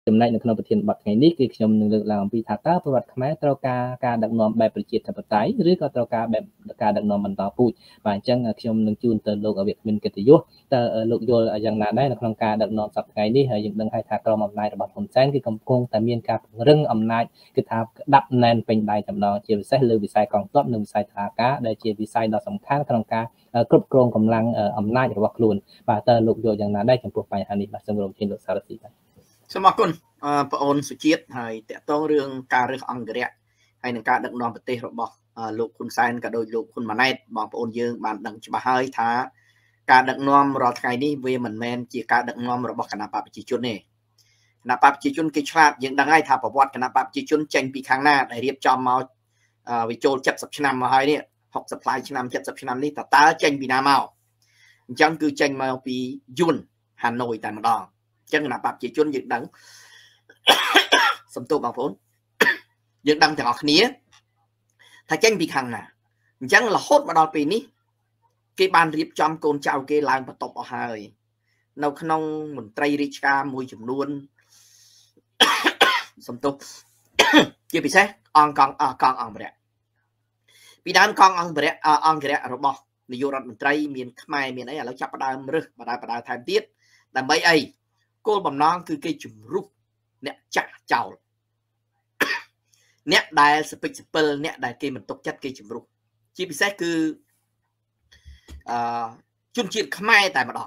ចំណែកនៅក្នុងប្រធានបទថ្ងៃនេះគឺខ្ញុំនឹងលើកឡើងអំពីថាតើប្រវត្តិខ្មែរត្រូវការដឹកនាំបែបប្រជាធិបតេយ្យឬក៏ត្រូវការបែបការដឹកនាំបន្តពូជបាទអញ្ចឹងខ្ញុំនឹងជូនទៅលោកអវគ្គកិត្តិយសតើលោកយល់យ៉ាងណាដែរនៅក្នុងការដឹកនាំសប្តាហ៍នេះហើយយើងដឹងហើយថាក្រុមអំណាចរបស់ហ៊ុនសែនគឺកំពុងតែមានការពង្រឹងអំណាចគឺថាក្តាប់ណែនពេញដៃតែម្ដងជាពិសេសលើវិស័យកងទ័ពនិងវិស័យតុលាការដែលជាវិស័យដ៏សំខាន់ក្នុងការគ្រប់គ្រងកម្លាំងអំណាចរបស់ខ្លួនបាទតើលោកយល់យ៉ាងណាដែរចំពោះបញ្ហានេះបាទសូមរំលឹកលោកសារស៊ីបាទសូមអរគុណបងអូនសុជាតិហើយតកតងរឿងការរើសអង្គរៈហើយនឹងការដឹកនាំប្រទេសរបស់លោកហ៊ុនសែនក៏ដូចលោកហ៊ុនម៉ាណែតបងប្អូនយើងបានដឹងច្បាស់ហើយថាការដឹកនាំរាល់ថ្ងៃនេះវាមិនមែនជាការដឹកនាំរបស់គណៈបកប្រជាជនទេគណៈបកប្រជាជនគេឆ្លាតយើងដឹងហើយថាប្រវត្តិគណៈបកប្រជាជនចេញពីខាងណាដែលរៀបចំមកវាចូល70ឆ្នាំមកហើយនេះ60ផ្លាយឆ្នាំ70ឆ្នាំនេះតើចេញពីណាមកអញ្ចឹងគឺចេញមកពីយួនហាណូយតែម្ដងអញ្ចឹងគណៈបកប្រជាជនយើងដឹងសំទោសបងប្អូនយើងដឹងទាំងអស់គ្នាថាចេញពីខាងណាអញ្ចឹងរហូតមកដល់ពេលនេះគេបានរៀបចំកូនចៅគេឡើងបន្ទប់អស់ហើយនៅក្នុងមន្ត្រីរាជការមួយចំនួនសំទោសជាពិសេសអង្គអង្គរៈពីដើមកងអង្គរៈរបស់នាយករដ្ឋមន្ត្រីមានខ្មែរមានអីឥឡូវចាប់ផ្ដើមរើសបដាថែមទៀតដើម្បីអីគោលបំណងគឺគេជំរុះអ្នកចាក់ចោលអ្នកដែលសពិចសពិលអ្នកដែលគេមិនទុកចិត្តគេជំរុះជាពិសេសគឺជនជាតិខ្មែរតែម្ដង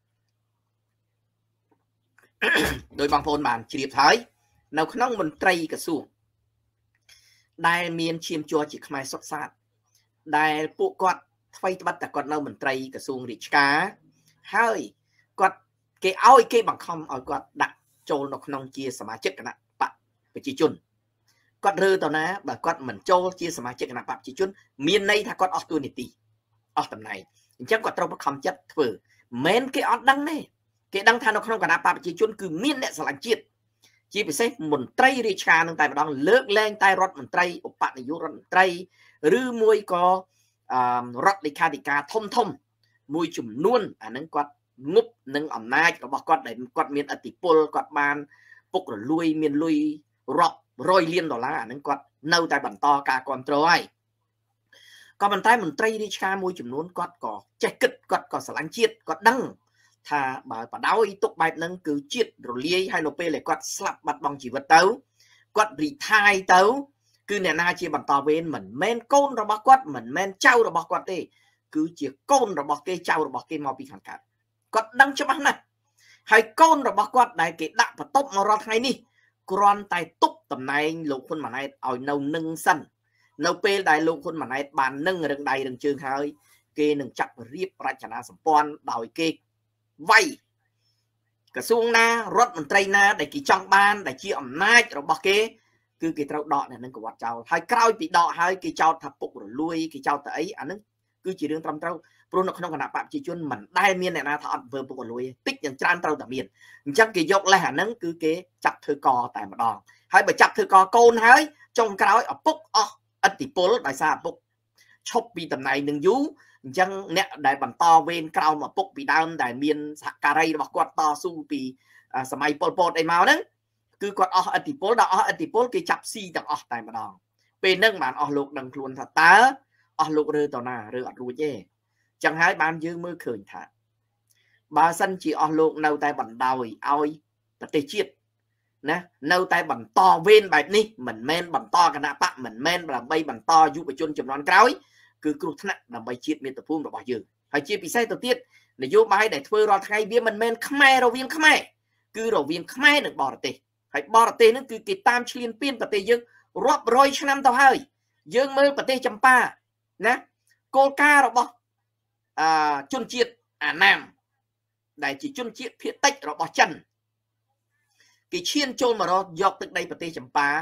ដោយបងប្អូនបានជ្រាបហើយនៅក្នុងមន្ត្រីក្រសួងដែលមានឈាមជ័រជាខ្មែរសុទ្ធសាធដែលពួកគាត់ថ្មីត្បិតតែគាត់នៅមន្ត្រីក្រសួងរាជការហើយគាត់គេឲ្យគេបង្ខំឲ្យគាត់ដាក់ចូលនៅក្នុងជាសមាជិកគណៈបកប្រជាជនគាត់រើទៅណាបើគាត់មិនចូលជាសមាជិកគណៈបកប្រជាជនមានន័យថាគាត់អស់តួនាទីអស់តំណែងអញ្ចឹងគាត់ត្រូវបង្ខំចិត្តធ្វើមិនគេអត់ដឹងទេគេដឹងថានៅក្នុងគណៈបកប្រជាជនគឺមានអ្នកស្រឡាញ់ជាតិជាពិសេសមន្ត្រីរាជការនឹងតែម្ដងលើកលែងតែរដ្ឋមន្ត្រីឧបនាយករដ្ឋមន្ត្រីឬមួយក៏រដ្ឋលេខាធិការធំមួយចំនួនអានឹងគាត់ងប់នឹងអំណាចរបស់គាត់ដែលគាត់មានឥទ្ធិពលគាត់បានពុករលួយមានលុយរាប់100 លានដុល្លារអានឹងគាត់នៅតែបន្តការគ្រប់គ្រងហើយក៏ប៉ុន្តែមន្ត្រីរាជការមួយចំនួនគាត់ក៏ចេះគិតគាត់ក៏ស្រឡាញ់ជាតិគាត់ដឹងថាបើបដ ாய் ទុកបែបហ្នឹងគឺជាតិរលាយហើយនៅពេលដែលគាត់ស្លាប់បាត់បង់ជីវិតទៅគាត់រីថាយទៅគឺអ្នកណាជាបន្តវេនមិនមែនកូនរបស់គាត់មិនមែនចៅរបស់គាត់ទេគឺជាកូនរបស់គេចៅរបស់គេមកពីខាងកើតគាត់ដឹងច្បាស់ណាស់ហើយកូនរបស់គាត់ដែលគេដាក់បន្ទប់មករាល់ថ្ងៃនេះគ្រាន់តែទប់តំណែងលោកហ៊ុនម៉ាណែតឲ្យនៅនឹងសិននៅពេលដែលលោកហ៊ុនម៉ាណែតបាននឹងរឹងដៃរឹងជើងហើយគេនឹងចាត់រៀបរចនាសម្ព័ន្ធដោយគេវាយក្រសួងណារដ្ឋមន្ត្រីណាដែលគេចង់បានដែលជាអំណាចរបស់គេគឺគេត្រូវដកអ្នកនឹងកវត្តចោលហើយក្រោយពីដកហើយគេចោទថាពុករលួយគេចោទតែអីអានឹងគឺជារឿងត្រឹមត្រូវព្រោះនៅក្នុងគណៈបកប្រជាជនមិនដែលមានអ្នកណាថាអត់ធ្វើពុករលួយតិចយ៉ាងច្រើនត្រូវតែមានអញ្ចឹងគេយកលេសអានឹងគឺគេចាប់ធ្វើកតែម្ដងហើយបើចាប់ធ្វើកកូនហើយចុងក្រោយឪពុកអស់ឥទ្ធិពលដោយសារឪពុកឈប់ពីតំណែងនឹងយូរអញ្ចឹងអ្នកដែលបន្តវេនក្រោមឪពុកពីដើមដែលមានសហការីរបស់គាត់តស៊ូពីសម័យប៉ុលពតអីមកហ្នឹងគឺគាត់អស់ឥទ្ធិពលដល់អស់ឥទ្ធិពលគេចាប់ស៊ីទាំងអស់តែម្ដងពេលហ្នឹងបានអស់លោកដឹងខ្លួនថាតើអស់លោករើតណារើអត់រួចទេអញ្ចឹងហើយបានយើងមើលឃើញថាបើសិនជាអស់លោកនៅតែបណ្ដោយឲ្យប្រទេសជាតិណានៅតែបន្តវេនបែបនេះមិនមែនបន្តគណៈបកមិនមែនដើម្បីបន្តយុវជនចំនួនក្រោយគឺគ្រោះថ្នាក់ដើម្បីជាតិមាតុភូមិរបស់យើងហើយជាពិសេសទៅទៀតនយោបាយដែលធ្វើរាល់ថ្ងៃវាមិនមែនខ្មែររវាងខ្មែរគឺរវាងខ្មែរនិងបរទេសហើយបរទេសហ្នឹងគឺគេតាមឈ្លានពានប្រទេសយើងរាប់រយឆ្នាំទៅហើយយើងមើលប្រទេសចម្ប៉ាណាគោលការណ៍របស់ជនជាតិអាណាមដែលជាជនជាតិភាគតិចរបស់ចិនគេឈានចូលមករកយកទឹកដីប្រទេសចម្ប៉ា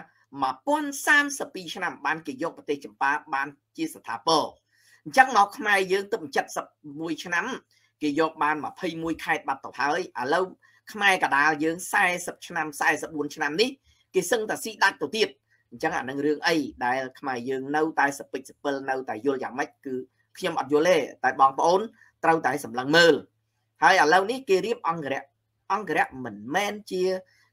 1032ឆ្នាំបានគេយកប្រទេសចម្ប៉ាបានជាស្ថាពរអញ្ចឹងមកខ្មែរយើងទៅ71ឆ្នាំគេយកបាន21ខេត្តបាត់ទៅហើយឥឡូវខ្មែរកដាលយើង40ឆ្នាំ44ឆ្នាំនេះគេសឹងតែស៊ីដាច់ទៅទៀតអញ្ចឹងអានឹងរឿងអីដែលខ្មែរយើងនៅតែសពិចសពិលនៅតែយល់យ៉ាងម៉េចគឺខ្ញុំអត់យល់ទេតែបងប្អូនត្រូវតែសម្លឹងមើលហើយឥឡូវនេះគេរៀបអង្គរៈមិនមែនជា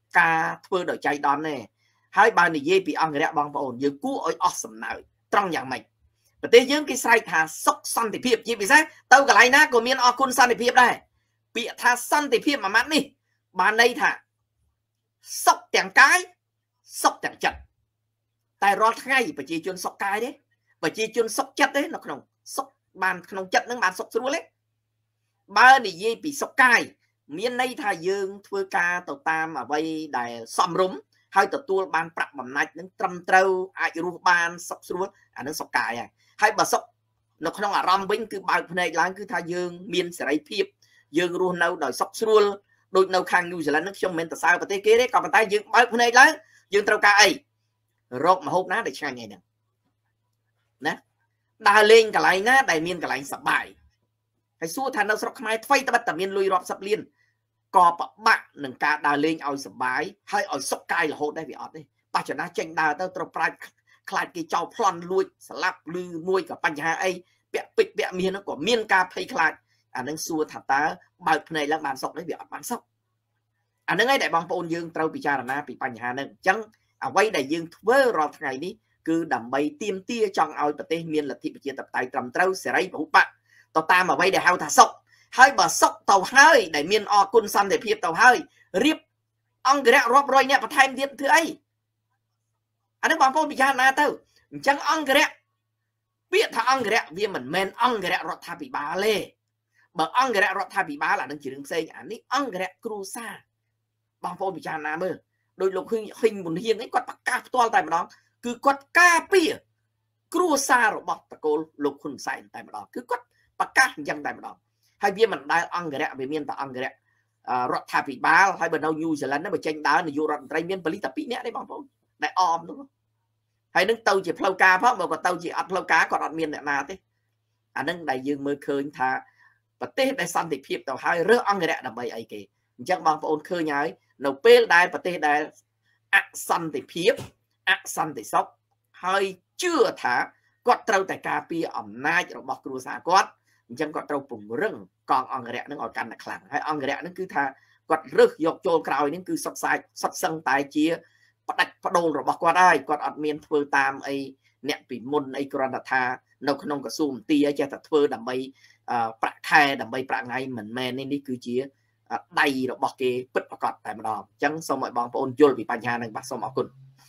ការធ្វើដោយចៃដន្យទេហើយបើនិយាយពីអង្គរៈបងប្អូនយើងគួរឲ្យអស់សំណើចត្រង់យ៉ាងម៉េចប្រទេសយើងគេស្រែកថាសុខសន្តិភាពជាពិសេសទៅកន្លែងណាក៏មានអរគុណសន្តិភាពដែរពាក្យថាសន្តិភាពមួយម៉ាត់នេះបានន័យថាសុខទាំងកាយសុខទាំងចិត្តតែរាល់ថ្ងៃប្រជាជនសុខកាយទេប្រជាជនសុខចិត្តទេនៅក្នុងសុខបានក្នុងចិត្តនឹងបានសុខស្រួលទេបើនិយាយពីសុខកាយមានន័យថាយើងធ្វើការទៅតាមអ្វីដែលសមរម្យហើយទទួលបានប្រាក់បំណាច់នឹងត្រឹមត្រូវអាចរស់បានសុខស្រួលអានឹងសុខកាយហើយបើសុខនៅក្នុងអារម្មណ៍វិញគឺបើកភ្នែកឡើងគឺថាយើងមានសេរីភាពយើងរស់នៅដោយសុខស្រួលដូចនៅខាងញូហ្សេឡង់នឹងខ្ញុំមិនមែនទៅសើប្រទេសគេទេក៏ប៉ុន្តែយើងបើកភ្នែកឡើងយើងត្រូវការអីរកម្ហូបណាដែលឆ្ងាញ់ហ្នឹងណាដើរលេងកន្លែងណាដែលមានកន្លែងសប្បាយហើយសួរថានៅស្រុកខ្មែរថ្មីត្បិតតែមានលុយរាប់សិបលានក៏ពិបាកនឹងការដើរលេងឲ្យសប្បាយហើយឲ្យសុខកាយរហូតដែរវាអត់ទេបច្ចុប្បន្នចេញដើរទៅត្រូវប្រាជ្ញខ្លាចគេចោលប្លន់លួចស្លាប់ឬមួយក៏បញ្ហាអីពាក់ពេជ្រពាក់មាសហ្នឹងក៏មានការភ័យខ្លាចអានឹងសួរថាតើបើកភ្នែកឡើងបានសុខទេវាអត់បានសុខអានឹងឯងដែលបងប្អូនយើងត្រូវពិចារណាពីបញ្ហាហ្នឹងអញ្ចឹងអ្វីដែលយើងធ្វើរាល់ថ្ងៃនេះគឺដើម្បីទាមទារចង់ឲ្យប្រទេសមានលទ្ធិប្រជាធិបតេយ្យត្រឹមត្រូវសេរីពហុបកទៅតាមអ្វីដែលហៅថាសុខហើយបើសុខទៅហើយដែលមានអគុណសន្តិភាពទៅហើយរៀបអង្គរៈរាប់រយអ្នកបន្ថែមទៀតធ្វើអីអានេះបងប្អូនពិចារណាទៅអញ្ចឹងអង្គរៈពាក្យថាអង្គរៈវាមិនមែនអង្គរៈរដ្ឋាភិបាលទេបើអង្គរៈរដ្ឋាភិបាលអានឹងជារឿងផ្សេងអានេះអង្គរៈគ្រួសារបងប្អូនពិចារណាមើលដោយលោកហ៊ីងមុនហ៊ៀងនេះគាត់ប្រកាសផ្ទាល់តែម្ដងគឺគាត់ការពារគ្រួសាររបស់តកូលលោកហ៊ុនសែនតែម្ដងគឺគាត់ប្រកាសអញ្ចឹងតែម្ដងហើយវាមិនដែលអង្គរៈវាមានតែអង្គរៈរដ្ឋាភិបាលហើយបើនៅញូហ្សេឡង់ហ្នឹងបើចេញដើរនាយករដ្ឋមន្ត្រីមានប៉ូលីសតែ2នាក់ទេបងប្អូនដែលអមនោះហើយនឹងទៅជាផ្លូវការផងបើគាត់ទៅជាអត់ផ្លូវការគាត់អត់មានអ្នកណាទេអានឹងដែលយើងមើលឃើញថាប្រទេសដែលសន្តិភាពទៅហើយរើសអង្គរៈដើម្បីអីគេអញ្ចឹងបងប្អូនឃើញហើយនៅពេលដែលប្រទេសដែលអសន្តិភាពអសន្តិសុខហើយជឿថាគាត់ត្រូវតែការពារអំណាចរបស់គ្រួសារគាត់អញ្ចឹងគាត់ត្រូវពង្រឹងកងអង្គរៈនឹងឲ្យកាន់តែខ្លាំងហើយអង្គរៈនឹងគឺថាគាត់រើសយកចូលក្រោយនឹងគឺសុទ្ធសឹងតែជាផ្ដាច់ផ្ដូលរបស់គាត់ហើយគាត់អត់មានធ្វើតាមអីអ្នកពីមុនអីគ្រាន់តែថានៅក្នុងក្រសួងមន្ទីរចេះតែធ្វើដើម្បីប្រាក់ខែដើម្បីប្រាក់ថ្ងៃមិនមែននេះគឺជាដៃរបស់គេពិតប្រាកដតែម្ដងអញ្ចឹងសូមឲ្យបងប្អូនយល់ពីបញ្ហាហ្នឹងបាទសូមអរគុណ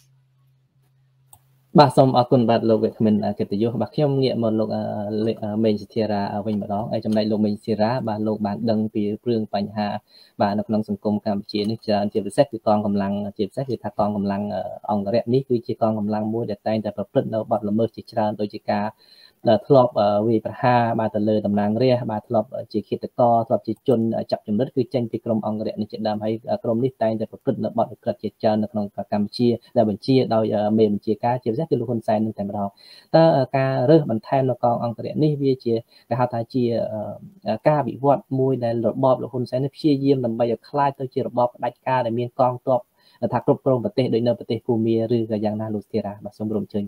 បាទសូមអរគុណបាទលោកវិក្កាមិនកិត្តិយសបាទខ្ញុំងាកមកលោកមេងសិធារាវិញម្ដងហើយចំណែកលោកមេងសិធារាបាទលោកបានដឹងពីរឿងបញ្ហាបាទនៅក្នុងសង្គមកម្ពុជានេះច្រើនជាពិសេសគឺកងកម្លាំងជាពិសេសគឺថាកងកម្លាំងអង្គរៈនេះគឺជាកងកម្លាំងមួយដែលតែងតែប្រព្រឹត្តនៅបទល្មើសជាច្រើនដូចជាការធ្លាប់វាយប្រហារបាទទៅលើតំណាងរាស្ត្របាទធ្លាប់ជាឃាតករធ្លាប់ជាជនចាប់ចំណិតគឺចេញពីក្រុមអង្គរៈនេះជាដើមហើយក្រុមនេះតែងតែប្រព្រឹត្តនៅបទឧក្រិដ្ឋជាច្រើននៅក្នុងកម្ពុជាដែលបញ្ជាដោយមេបញ្ជាការជាពិសេសគឺលោកហ៊ុនសែននឹងតែម្ដងតើការរើសបន្ថែមនៅកងអង្គរៈនេះវាជាគេហៅថាជាការវិវត្តមួយដែលរបបលោកហ៊ុនសែននេះព្យាយាមដើម្បីឲ្យคล้ายទៅជារបបផ្ដាច់ការដែលមានកងទ័ពថាគ្រប់គ្រងប្រទេសដូចនៅប្រទេសភូមាឬក៏យ៉ាងណាលោកស្ទីរាបាទសូមរួមជើញ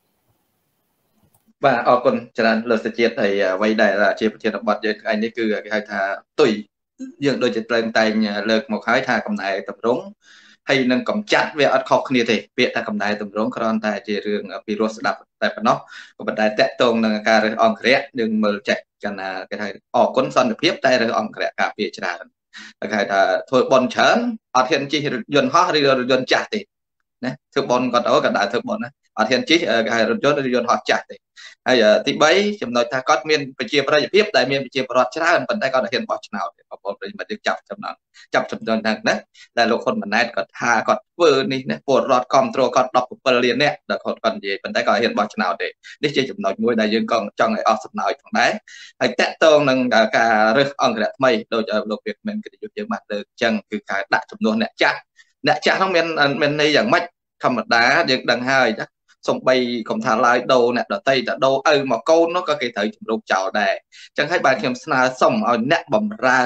បាទអរគុណច្រើនលោកសេចក្ដីហើយអ្វីដែលជាប្រធានបទយើងថ្ងៃនេះគឺគេហៅថាទុយយើងដូចជាត្រូវតែលើកមកហើយថាកំណែតម្រង់ហើយនឹងកំចាត់វាអត់ខុសគ្នាទេពាក្យថាកំណែតម្រង់គ្រាន់តែជារឿងពីរោះស្ដាប់តែប៉ុណ្ណោះក៏ប៉ុន្តែតកតងនឹងការរើសអង្គរៈនឹងមើលចេះកណ្ណាគេថាអរគុណសន្តិភាពតែរើសអង្គរៈការពារច្រើនគេហៅថាធ្វើបន់ច្រើនអត់ហ៊ានជិះរថយន្តហោះឬរថយន្តចាស់ទេណាធ្វើបន់គាត់ក៏ដើរធ្វើបន់ណាអត់ហ៊ានជិះគេហៅរថយន្តឬយន្តហោះចាស់ទេហើយទី3ចំណុចថាគាត់មានប្រជាប្រិយភាពដែលមានប្រជាពលរដ្ឋច្រើនប៉ុន្តែគាត់ហ៊ានបោះឆ្នោតបងប្អូនប្រិយមិត្តយើងចាប់ចំណងហ្នឹងណាដែលលោកហ៊ុនម៉ាណែតគាត់ថាគាត់ធ្វើនេះណាពលរដ្ឋគ្រប់គ្រងគាត់17លាននាក់ដែលគាត់និយាយប៉ុន្តែគាត់ហ៊ានបោះឆ្នោតទេនេះជាចំណុចមួយដែលយើងក៏ចង់ឲ្យអស់សំណើចផងដែរហើយតកតងនឹងការរើសអង្គរៈថ្មីដោយលោកវិក្កាមិនកិត្តិយសយើងបានលើកអញ្ចឹងគឺការដាក់ចំនួនអ្នកចាស់ហ្នឹងមានន័យយ៉ាងម៉េចធម្មតាយើងដឹងហើយណាសំបីកុំថាឡើយដូរអ្នកដតីតែដូរឪមកកូននោះក៏គេត្រូវជំរុំចោលដែរអញ្ចឹងហើយបាទខ្ញុំស្នើសុំឲ្យអ្នកបម្រើ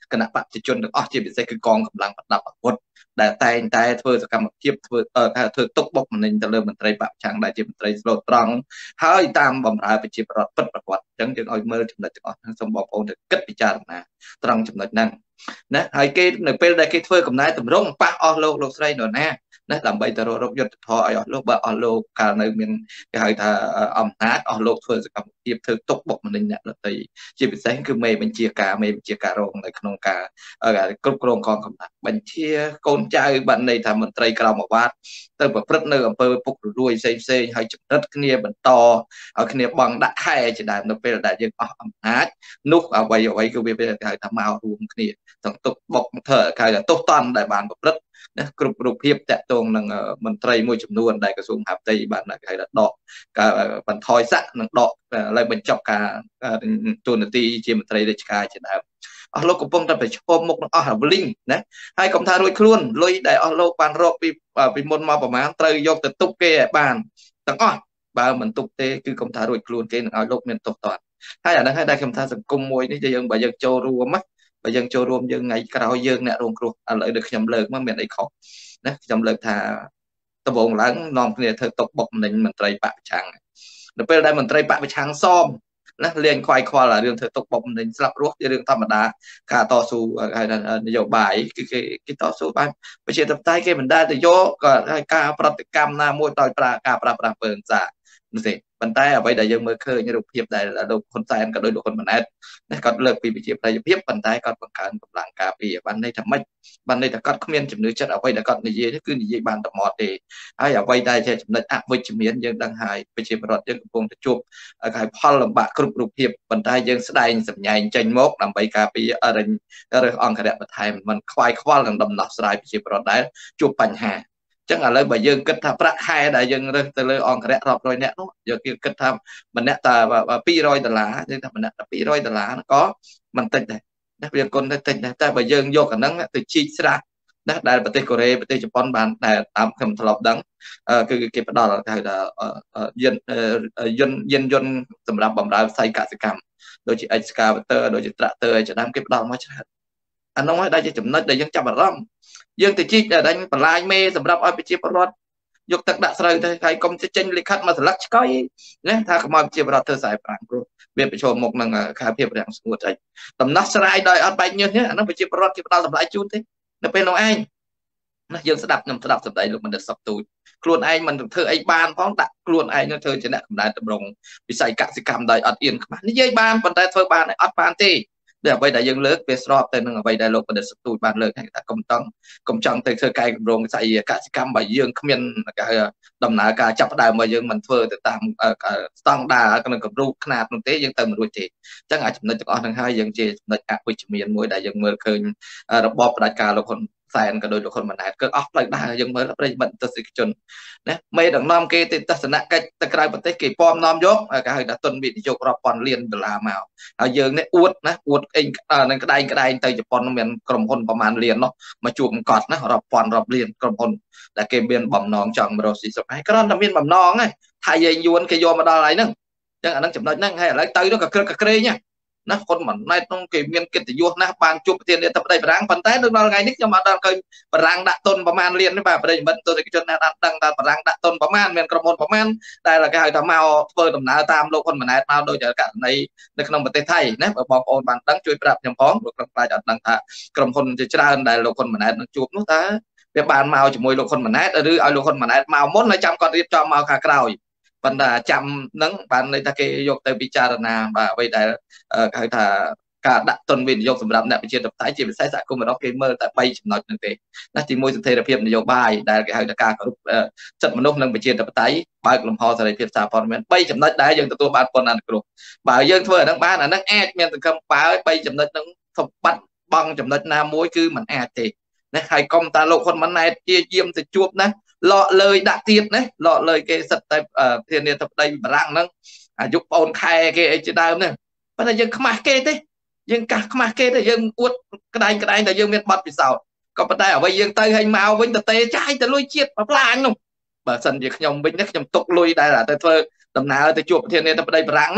គណៈបព្វជិជនទាំងអស់ជាពិសេសគឺកងកម្លាំងប្រដាប់អាវុធដែលតែងតែធ្វើសកម្មភាពធ្វើទុកបុកម្នេញទៅលើមន្ត្រីបព្វឆាំងដែលជាមន្ត្រីស្លូតត្រង់ហើយតាមបម្រើប្រជាពលរដ្ឋពិតប្រាកដអញ្ចឹងយើងឲ្យមើលចំណុចទាំងអស់ហ្នឹងសូមបងប្អូនទៅគិតពិចារណាត្រង់ចំណុចហ្នឹងណាហើយគេនៅពេលដែលគេធ្វើកំណែតម្រង់ប៉ះអស់លោកស្រីនរណាណាដើម្បីទៅរកយុទ្ធធរឲ្យអស់លោកបើអស់លោកកាលនៅមានគេហៅថាអំណាចអស់លោកធ្វើសកម្មភាពធ្វើទុកបុកម្នេញអ្នកដទៃជាពិសេសគឺមេបញ្ជាការរងនៅក្នុងការគ្រប់គ្រងកងកម្លាំងបញ្ជាកូនចៅបានន័យថាមន្ត្រីក្រមអាវ៉ាត់ទៅប្រព្រឹត្តនៅអំពើពុករលួយផ្សេងហើយចម្រិតគ្នាបន្តឲ្យគ្នាបងដាក់ខែជាដើមនៅពេលដែលយើងអស់អំណាចនោះអ្វីគឺវាគេហៅថាមករួមគ្នាទាំងទុកបុកធ្វើគេហៅថាទោសតន់ដែលបានប្រព្រឹត្តណាគ្រប់រូបភាពតាក់ទងនឹងមន្ត្រីមួយចំនួនដែលក្រសួងមហាផ្ទៃបានគេហៅថាដកការបន្ថយស័ក្តិនិងដកឡើយបញ្ចប់ការទូនាទីជាមន្ត្រីរាជការជាដើមអស់លោកកំពុងតែប្រឈមមុខនឹងអស់រលីងណាហើយកុំថារួចខ្លួនលុយដែលអស់លោកបានរកពីមុនមកប្រមាណត្រូវយកទៅទុកគេឲ្យបានទាំងអស់បើមិនទុកទេគឺកុំថារួចខ្លួនគេនឹងឲ្យលោកមានទោសទណ្ឌហើយអាហ្នឹងហើយដែលខ្ញុំថាសង្គមមួយនេះយើងបើយើងចូលរួមណាបើយើងចូលរួមយើងថ្ងៃក្រោយយើងអ្នករងគ្រោះឥឡូវដូចខ្ញុំលើកមកមានអីខុសណាខ្ញុំលើកថាដំបូងឡើងនាំគ្នាធ្វើទុកបុកម្នេញមន្ត្រីបពប្រឆាំងនៅពេលដែលមន្ត្រីបពប្រឆាំងសមណាលេងខ្វាយខ្វល់រឿងធ្វើទុកបុកម្នេញស្លាប់រស់ជារឿងធម្មតាការតស៊ូនយោបាយគឺគេតស៊ូបានប្រជាធិបតេយ្យគេមិនដែលទៅយកក៏ការប្រតិកម្មណាមួយដោយការប្រើប្រាស់ពើហិង្សានោះទេប៉ុន្តែអ្វីដែលយើងមើលឃើញរូបភាពដែលលោកហ៊ុនសែនក៏ដោយលោកហ៊ុនម៉ាណែតណាគាត់លើកពីប្រជាប្រិយភាពប៉ុន្តែគាត់បង្កើនកម្លាំងការពារបានន័យថាម៉េចបានន័យថាគាត់គ្មានជំនឿចិត្តអ្វីដែលគាត់និយាយគឺនិយាយបានតែមាត់ទេហើយអ្វីដែលជាចំណុចអវិជ្ជមានយើងដឹងហើយប្រជាពលរដ្ឋយើងកំពុងតែជួបគេផលលំបាកគ្រប់រូបភាពប៉ុន្តែយើងស្ដែងសម្ញែងចេញមកដើម្បីការពារអរិញឬអង្គរៈបន្ថែមមិនខ្វាយខ្វល់នឹងដំណោះស្រាយប្រជាពលរដ្ឋដែលជួបបញ្ហាចឹងឥឡូវបើយើងគិតថាប្រាក់ខែដែលយើងរើសទៅលើអង្គរៈរាប់រយនាក់នោះយើងគិតថាម្នាក់តែ$200យើងថាម្នាក់តែ$200ក៏មិនតិចដែរណាវាគុណទៅតិចដែរតែបើយើងយកអាហ្នឹងទៅជីកស្រះណាដែលប្រទេសកូរ៉េប្រទេសជប៉ុនបានដែលតាមខ្ញុំធ្លាប់ដឹងគឺគេផ្ដល់គេហៅថាយន្តសម្រាប់បម្រើផ្ទៃកសិកម្មដូចជា excavator ដូចជា tractor ជាដើមគេផ្ដល់មកច្រើនអានោះហើយដែលជាចំណុចដែលយើងចាប់អារម្មណ៍យើងទៅជីកដែលបន្លាយមេសម្រាប់ឲ្យប្រជាពលរដ្ឋយកទឹកដាក់ស្រូវទៅហើយកុំចេញលិខិតមកស្លឹកឆ្កយណាថាកុំឲ្យប្រជាពលរដ្ឋធ្វើខ្សែប្រាំងព្រោះវាប្រឈមមុខនឹងការភាពរាំងស្ងួតអីដំណោះស្រាយដោយអត់បែកញើសនេះអានោះប្រជាពលរដ្ឋគេផ្ដល់តម្លៃជូនទេនៅពេលនោះឯងណាយើងស្ដាប់ខ្ញុំស្ដាប់សម្ដីលោកបណ្ឌិតសុកទូចខ្លួនឯងមិនធ្វើអីបានផងដាក់ខ្លួនឯងទៅធ្វើជាអ្នកកំណែតម្រង់វិស័យកសិកម្មដោយអត់អៀនខ្មាស់និយាយបានប៉ុន្តែធ្វើបានអត់បានទេដែលអ្វីដែលយើងលើកវាស្របទៅនឹងអ្វីដែលលោកបណ្ឌិតសុកទូចបានលើកថាកុំចង់ទៅធ្វើកែកម្រងវិស័យកសិកម្មបើយើងគ្មានដំណើរការចាប់ផ្ដើមមកយើងមិនធ្វើទៅតាមស្តង់ដារក្នុងគម្រូខ្នាតនោះទេយើងទៅមិនរួចទេអញ្ចឹងចំណុចទាំងអស់ហ្នឹងហើយយើងជាចំណុចអវិជ្ជមានមួយដែលយើងមើលឃើញរបបផ្ដាច់ការលោកហ៊ុនសែនក៏ដោយលោកហ៊ុនម៉ាណែតគឺអស់ផ្លូវដើរយើងមើលប្រិយមិត្តទស្សនិកជនណាមេដឹកនាំគេទៅទស្សនកិច្ចទៅក្រៅប្រទេសគេពំនាំយកគេហៅថាទុនវិនិយោគរាប់ពាន់លានដុល្លារមកហើយយើងនេះអួតអីនឹងក្តែងទៅជប៉ុនមានក្រុមហ៊ុនប្រមាណលាននោះមកជួបកត់ណារាប់ពាន់រាប់លានក្រុមហ៊ុនដែលគេមានបំណងចង់មករកស៊ីសុខហើយគ្រាន់តែមានបំណងហ្នឹងថៃយើងយួនគេយកមកដល់ហើយហ្នឹងអញ្ចឹងអាហ្នឹងចំណុចហ្នឹងហើយឥឡូវទៅនោះក៏ក្រឹកក្រែងណាហ៊ុនម៉ាណែតនោះគេមានកិត្តិយសណាស់បានជួបប្រធានាធិបតីបារាំងប៉ុន្តែនៅដល់ថ្ងៃនេះខ្ញុំអត់ដល់ឃើញបារាំងដាក់ទុនប្រមាណលានទេបាទប្រិយមិត្តទស្សនិកជនណាស់អត់ដឹងថាបារាំងដាក់ទុនប្រមាណមានក្រុមហ៊ុនប្រមាណដែលគេហៅថាមកធ្វើដំណើរតាមលោកហ៊ុនម៉ាណែតមកដោយករណីនៅក្នុងប្រទេសថៃណាបើបងប្អូនបានដឹងជួយប្រាប់ខ្ញុំផងព្រោះខ្ញុំខ្លាចអត់ដឹងថាក្រុមហ៊ុនជាច្រើនដែលលោកហ៊ុនម៉ាណែតនឹងជួបនោះតើវាបានមកជាមួយលោកហ៊ុនម៉ាណែតឬឲ្យលោកហ៊ុនម៉ាណែតមកមុនហើយចាំគាត់រៀបចំមកខាងក្រោយប៉ុន្តែចាំនឹងបានន័យថាគេយកទៅពិចារណាបាទអ្វីដែលគេហៅថាការដាក់ទុនវិនិយោគសម្រាប់អ្នកប្រជាធិបតេយ្យជាពិសេសសហគមន៍អឺរ៉ុបគេមើលតែ3ចំណុចហ្នឹងទេណាទី1ស្ថិរភាពនយោបាយដែលគេហៅថាការគោរពសិទ្ធិមនុស្សនិងប្រជាធិបតេយ្យបើកលំហសេរីភាពសារព័ត៌មាន3ចំណុចដែលយើងទទួលបានប៉ុណ្ណាគ្រប់បើយើងធ្វើអាហ្នឹងបានអាហ្នឹងអាចមានសង្ឃឹមបើ3ចំណុចហ្នឹងសម្បត្តិបងចំណុចណាមួយគឺมันអាចទេណាហើយកុំតាលោកហ៊ុនម៉ាណែតជាយាមទៅជួបណាលក់លើយដាក់ទៀតណាលក់លើយគេសិតតែធានាធិបតីបារាំងហ្នឹងអាយុប្អូនខែគេអីជាដើមហ្នឹងប៉ុន្តែយើងខ្មាស់គេទេយើងកាសខ្មាស់គេតែយើងអួតក្តែងតែយើងមានបទពិសោធន៍ក៏ប៉ុន្តែអ្វីយើងទៅឲ្យមកវិញទៅចាយទៅលុយជាតិផ្លាញនោះបើសិនជាខ្ញុំវិញខ្ញុំទុកលុយដែលទៅធ្វើដំណើរទៅជួបប្រធានាធិបតីបារាំងនោះ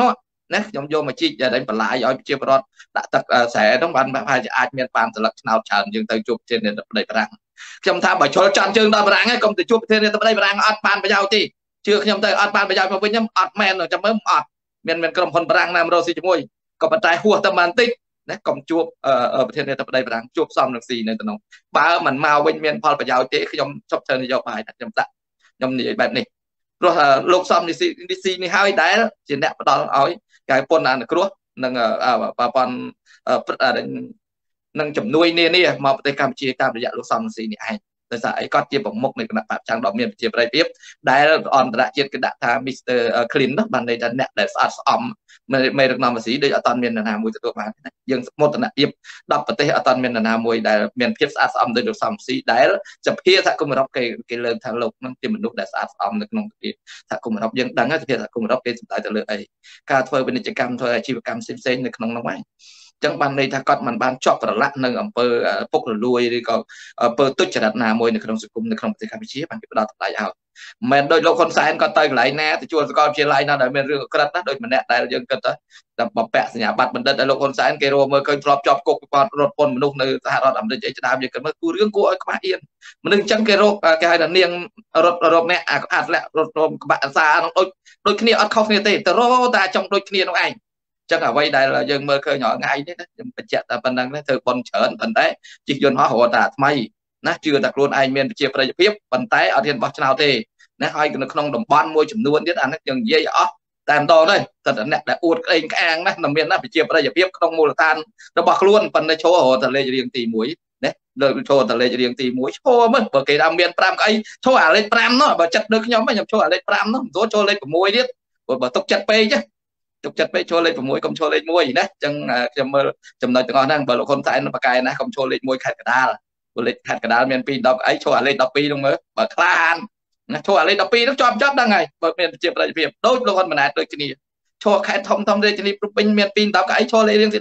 ណាខ្ញុំយកមកជីកដែលបន្លាយឲ្យប្រជាពលរដ្ឋដាក់ទឹកស្រែហ្នឹងបានប្រហែលជាអាចមានបានស្លឹកឆ្នោតច្រើនយើងទៅជួបប្រធានាធិបតីបារាំងខ្ញុំថាបើជល់ចាន់ជើងដល់បារាំងហើយកុំទៅជួបប្រធានាធិបតីបារាំងអត់បានប្រយោជន៍ទេជឿខ្ញុំទៅអត់បានប្រយោជន៍មកវិញខ្ញុំអត់មែនចាំមើលអត់មានក្រុមហ៊ុនបារាំងណាមករកស៊ីជាមួយក៏ប៉ុន្តែហួសតែបន្តិចណាកុំជួបប្រធានាធិបតីបារាំងជួបសំនឹងស៊ីនៅក្នុងបើមិនមកវិញមានផលប្រយោជន៍ទេខ្ញុំជប់ធ្វើនយោបាយថាខ្ញុំនិយាយបែបនេះព្រោះលោកសំនេះស៊ីនេះហើយដែលជាអ្នកផ្ដល់ឲ្យកាយពន្ធអនុគ្រោះនិងប្រព័ន្ធនឹងជំនួយនានាមកប្រទេសកម្ពុជាតាមរយៈលោកសំស៊ីនេះឯងដោយសារអីគាត់ជាប្រមុខនៃគណៈបព្វជិដ៏មានប្រជាប្រិយភាពដែលអន្តរជាតិគេដាក់ថា Mr. Clean នោះបានន័យថាអ្នកដែលស្អាតស្អំមេដឹកនាំអាស៊ីដូចអត់ទាន់មាននរណាមួយទទួលបានយើងមោទនភាព10ប្រទេសអត់ទាន់មាននរណាមួយដែលមានភាពស្អាតស្អំដូចលោកសំស៊ីដែលសភាសហគមន៍អឺរ៉ុបគេលើកថាលោកនឹងជាមនុស្សដែលស្អាតស្អំនៅក្នុងសភាសហគមន៍អឺរ៉ុបយើងដឹងហើយសភាសហគមន៍អឺរ៉ុបគេសំដៅទៅលើអីការធ្វើពាណិជ្ជកម្មធ្វើអាជីវកម្មផ្សេងៗនៅក្នុងនោះហ្នឹងចឹងបានន័យថាគាត់មិនបានជាប់ប្រឡាក់នៅអំពើពុករលួយឬក៏អំពើទុច្ចរិតណាមួយនៅក្នុងសង្គមនៅក្នុងប្រទេសកម្ពុជាបានគេផ្ដោតតម្លៃឲ្យមិនដោយលោកហ៊ុនសែនគាត់ទៅកន្លែងណាទៅជួលសាកលវិទ្យាល័យណាដែលមានរឿងក្រិតណាដូចម្នាក់ដែលយើងគិតទៅបំពាក់សញ្ញាបត្របណ្ឌិតឲ្យលោកហ៊ុនសែនគេរកមើលឃើញធ្លាប់ជាប់គុកគាត់រត់ពន្ធមនុស្សនៅសហរដ្ឋអាមេរិកអីជាដើមយើងគិតមើលគួររឿងគួរឲ្យខ្មាស់អៀនមនុស្សអញ្ចឹងគេរកគេហៅថានាងរត់អ្នកអាធ្លាក់រត់រមក្បាក់អាសានោះដូចគ្នាអត់ខុសគ្នាទេទៅរកតែចង់ដូចគ្នានោះឯងចឹងអ្វីដែលយើងមើលឃើញរាល់ថ្ងៃនេះណាខ្ញុំបញ្ជាក់តែប៉ុណ្្នឹងធ្វើប៉ុនច្រើនប៉ុន្តែជិះយន្តហោះរត់តែថ្មីណាជឿតែខ្លួនឯងមានប្រជាប្រិយភាពប៉ុន្តែអត់ហ៊ានបោះឆ្នោតទេណាហើយនៅក្នុងតំបន់មួយចំនួនទៀតអានេះយើងនិយាយអស់តែម្ដងទៅតែអ្នកដែលអួតក្អេងក្អាងណាមានណាប្រជាប្រិយភាពក្នុងមូលដ្ឋានរបស់ខ្លួនប៉ុន្តែឈររត់តែលេខរៀងទី1ណាលើឈរតែលេខរៀងទី1ឈរមើលបើគេថាមាន5ក្អីឈរអាលេខ5នោះបើចិត្តដូចខ្ញុំខ្ញុំឈរអាលេខ5នោះមិនចូលចូលលេខ6ទៀតបើទុកចិត្តពេកទេទុកចិត្តពេកចូលលេខ6កុំចូលលេខ1ណាអញ្ចឹងខ្ញុំមើលចំណុចទាំងអស់ហ្នឹងបើលោកហ៊ុនសែនប្រកែណាកុំចូលលេខ1ខេត្តកណ្ដាលព្រោះលេខខេត្តកណ្ដាលមាន2 10អីចូលអាលេខ12ហ្នឹងមើលបើខ្លាហានណាចូលអាលេខ12ហ្នឹងជាប់ដឹងហើយបើមានប្រជាប្រិយភាពដូចលោកហ៊ុនម៉ាណែតដូចគ្នាចូលខេត្តធំរាជធានីភ្នំពេញមាន2 10អីចូលលេខរៀងទី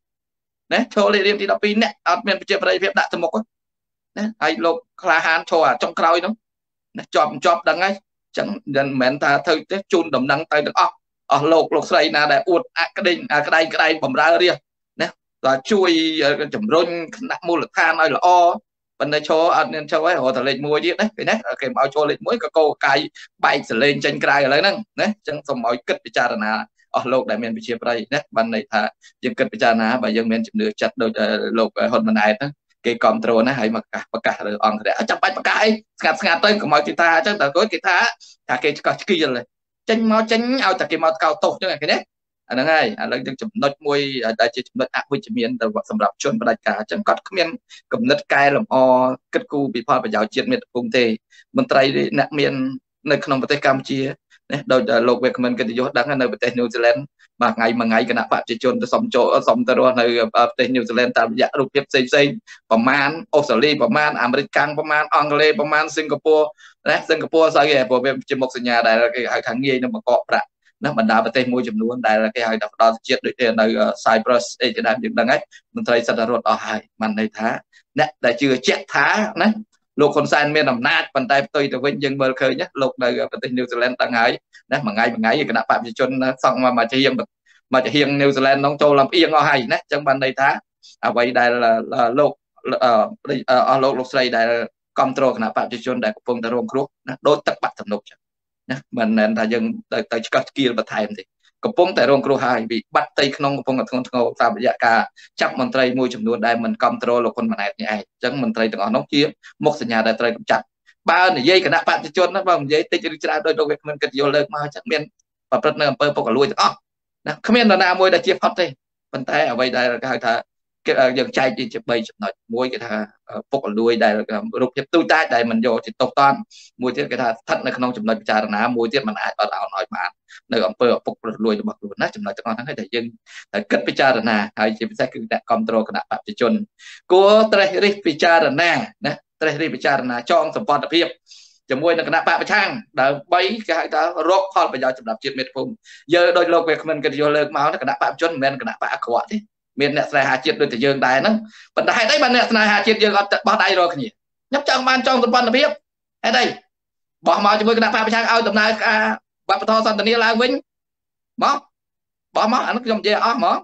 12ណាចូលលេខរៀងទី12អ្នកអត់មានប្រជាប្រិយភាពដាក់ទៅមុខណាហើយលោកខ្លាហានចូលចុងក្រោយហ្នឹងណាជាប់ដឹងហើយអញ្ចឹងមិនមែនថាទៅទេជូនដំណឹងទៅទាំងអស់លោកស្រីណាដែលអួតក្តេងក្តែងបំរើរាជណាក៏ជួយជំរុញគណៈមូលដ្ឋានឲ្យល្អប៉ុន្តែឈរអត់មានឈរឲ្យរត់តែលេខ1ទៀតណាគេណាគេមកឲ្យចូលលេខ1ក៏កោកាយបែកសលេងចេញក្រៅឥឡូវហ្នឹងណាអញ្ចឹងសូមឲ្យគិតពិចារណាអស់លោកដែលមានវិជាប្រៃណាបានន័យថាយើងគិតពិចារណាបើយើងមានជំនឿចិត្តដូចលោកហ៊ុនម៉ាណែតហ្នឹងគេគ្រប់គ្រងណាហើយមកប្រកាសលើអង្គរៈចាំបាច់ប្រកាសអីស្ងាត់ទៅកុំឲ្យគេថាអញ្ចឹងតែគេថាគេឆ្កោះឆ្កៀលចេញឲ្យតែគេមកកោតទោសអញ្ចឹងគេណាអាហ្នឹងហើយឥឡូវយើងចំណុចមួយដែលជាចំណុចអវិជ្ជមានសម្រាប់ជនផ្ដាច់ការអញ្ចឹងគាត់គ្មានគំនិតកែលម្អគិតគូរពីផលប្រយោជន៍ជាតិមាតុភូមិទេមន្ត្រីអ្នកមាននៅក្នុងប្រទេសកម្ពុជាណាដោយលោកវេកមិនកិត្តិយសដឹងនៅប្រទេសញូហ្សេឡង់មួយថ្ងៃគណៈបព្វជិជនទៅសុំទៅរស់នៅប្រទេសញូហ្សេឡង់តាមរយៈរូបភាពផ្សេងប្រមាណអូស្ត្រាលីប្រមាណអាមេរិកកាំងប្រមាណអង់គ្លេសប្រមាណសិង្ហបុរីណាសិង្ហបុរីស្អីគេព្រោះវាជាមុខសញ្ញាដែលគេហៅថាងាយនឹងបង្កកប្រាក់ណាបណ្ដាប្រទេសមួយចំនួនដែលគេហៅថាផ្ដល់ជាតិដូចនៅ Cyprus អីជាដើមយើងដឹងហើយមន្ត្រីសិទ្ធិរត់អស់ហើយបានន័យថាអ្នកដែលជឿជាក់ថាណាលោកហ៊ុនសែនមានអំណាចប៉ុន្តែផ្ទុយទៅវិញយើងមើលឃើញណាលោកនៅប្រទេសញូហ្សេឡង់ដឹងហើយណាមួយថ្ងៃគណៈបព្វជិជនសង់មកជាហៀងញូហ្សេឡង់នោះចូលលំអៀងអស់ហើយណាអញ្ចឹងបានន័យថាអ្វីដែលលោកអស់លោកស្រីដែលគ្រប់គ្រងគណៈបព្វជិជនដែលកំពុងតែរងគ្រោះណាដូចទឹកបាក់ទំនប់ចឹងណាមិនមែនថាយើងទៅឆ្កឹះឆ្កៀលបន្ថែមទេកំពុងតែរងគ្រោះហើយវិបត្តិផ្ទៃក្នុងកំពុងតែធ្ងន់ធ្ងរតាមរយៈការចាប់មន្ត្រីមួយចំនួនដែលមិនគ្រប់គ្រងលោកហ៊ុនម៉ាណែតនេះឯងអញ្ចឹងមន្ត្រីទាំងអស់នោះជាមុខសញ្ញាដែលត្រូវកម្ចាត់បើនិយាយគណៈបព្វជិជនណាបើនិយាយតិចឬច្រើនដោយលោកវាគ្មានកិត្តិយសលើកមកអញ្ចឹងមានប្រព្រឹត្តនៅអំពើពុករលួយទាំងអស់ណាគ្មាននរណាមួយដែលជាផុតទេប៉ុន្តែអ្វីដែលគេហៅថាយើងចែកជា3ចំណុចមួយគេថាពុករលួយដែលរូបភាពទូតែដែលមិនយកជាតុកតន់មួយទៀតគេថាស្ថិតនៅក្នុងចំណុចពិចារណាមួយទៀតมันអាចអត់ឲ្យបាននៅអំពើពុករលួយរបស់ខ្លួនណាចំណុចទាំងអស់ហ្នឹងតែយើងត្រូវគិតពិចារណាហើយជាពិសេសគឺអ្នកគ្រប់គ្រងគណៈបព្វជិជនគួរត្រេះរិះពិចារណាណាត្រេះរិះពិចារណាចងសម្ព័ន្ធភាពជាមួយនឹងគណៈបព្វប្រឆាំងដើម្បីគេហៅថារកផលប្រយោជន៍សម្រាប់ជាតិមាតុភូមិយើងដោយលោកវាគ្មិនកិត្តិយសលើកមកគណៈបព្វជិជនមិនមែនគណៈបព្វអាក្រក់ទេមានអ្នកស្នេហាជាតិដូចតែយើងដែរហ្នឹងប៉ុន្តែហេតុអីបានអ្នកស្នេហាជាតិយើងអត់បោះដៃរកគ្នាខ្ញុំចង់បានចង់សម្ព័ន្ធភាពហេតុអីបោះមកជាមួយគណៈបព្វប្រឆាំងឲ្យដំណើរការវប្បធម៌សន្តានាឡើងវិញមក bỏ mỏ anh không về mỏ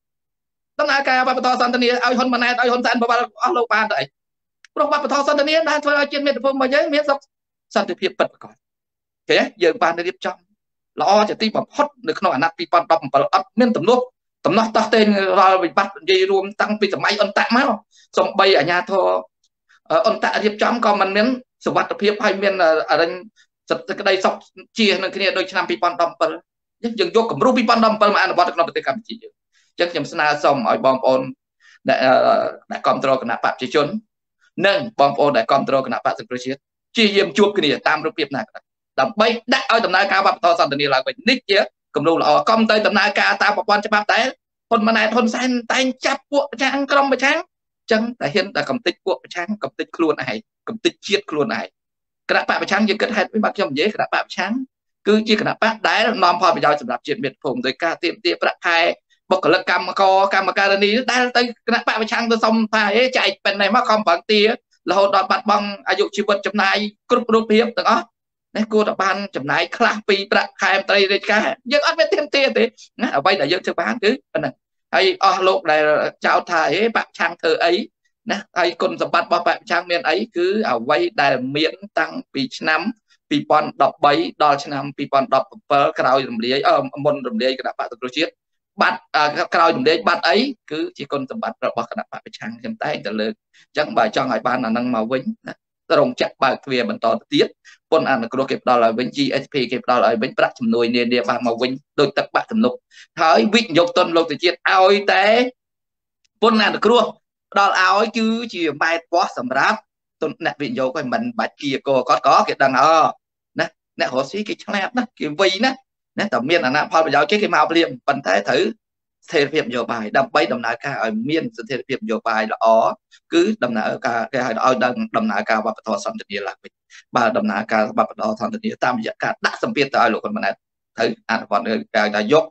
tấm nào cả bà thọ sanh tnia ai hôn mà này ai hôn sanh bà lâu ba đấy rồi bà thọ sanh tnia đang thôi trên miền phương mà giấy miền sọc sanh thì phiền bật còn thế giờ bà đi trong loจะตีแบบฮอตในขนมนัดปีปันปับปับอัดเม่นตำนกตำนกตัดเต็นเราไปบัดยีรวมตั้งปีสมัยอันตะมั้งสมใบอัญญาทออันตะเรียบจำก็มันเม่นสวัสดิภาพให้เม่นอะไรสัตว์ได้สอบเชียร์นั่นคือโดยชนะปีปันปับปับยังยกกับรูปปีปันปับปับมาอันบัดขนมปฏิกรรมจีจังจำสนาสมไอ้บอมปอนได้คอมโตรกันนะปับจีชนนั่งบอมปอนได้คอมโตรกันนะปับสังเกตเชียร์จีเยี่ยมจูบกันเนี่ยตามรูปเปียบหนักแต่ไม่ได้เอาตำนานการบัตรทอสันตนีเราไปนิดเดียวกำลังเราก้มเตยตำนานการตามประวัติฉบับแต่คนมาไหนทนแสนแต่งจับพวกช้างกรมไปช้างจังแต่เห็นแต่กำติดพวกช้างกำติดครัวไหนกำติดเชียดครัวไหนกระปะไปช้างยังกระแทกไม่มาเชื่อมเยอะกระปะช้างคือจีกระปะได้นอมพอไปยาวสำหรับเจียนเม็ดผมโดยการเตรียมประภัยบอกกระกรรมกรรมการนี้ได้แต่กระปะไปช้างตัวสมภายใจเป็นในมาคอมฝังเตี้ยเราดอดบัดบังอายุชีวิตจำนายกรุบรูปเพียบต่างในกูตะบันจำนายคลาปีประคายไตรเดชกายังอัดไม่เต็มเตี้ยเลยนะเอาไว้แต่ยังเชื่อบ้านคืออันนั้นไอ้โลกได้เจ้าไทยปะช่างเธอไอ้นะไอ้คนสมบัติบ่ปะช่างเมียนไอ้คือเอาไว้ได้เมียนตั้งปีน้ำปีปอนดอกใบดอลน้ำปีปอนดอกเปิลกระเอาดมเลี้ยมนดมเลี้ยกระดาษปะตะกรุชิดบัตรกระเอาดมเลี้ยบัตรไอ้คือที่คนสมบัติเราบอกกระดาษปะช่างจำได้แต่เลยจังบ่ายจังไอ้บ้านนั่งมาวิ่งนะตรงจักบ่ายเวียบรรทอเตี้ยปนอันกระเก็บดอลลาร์วิ่ง GSP เก็บดอลลาร์วิ่งประจำนวนเนี่ยบางมาวิ่งโดยตักบะสนุกท้ายวิ่งยกต้นลงติดเจี๊ยเอาแต่ปนอันกระดอลเอาชื่อชื่อใบปอสำรับต้นเนี่ยวิ่งโยกไปมันบัดเกียร์ก็เก็บดังนะเนี่ยหัวซีกิจแลบนะกิวีนะแต่เมียนอันนั้นพอไปยาวเก็บมาเปลี่ยนปันท้ายถือเทเพียบโยบายดำใบดำนาคาเมียนเทเพียบโยบายละcứ đầm nà ca cái hai đó đầm nà ca và thọ sản địa là ba đầm nà ca và thọ sản địa tam giác ca đã xâm biệt tại lục con mình thấy anh còn đã dốc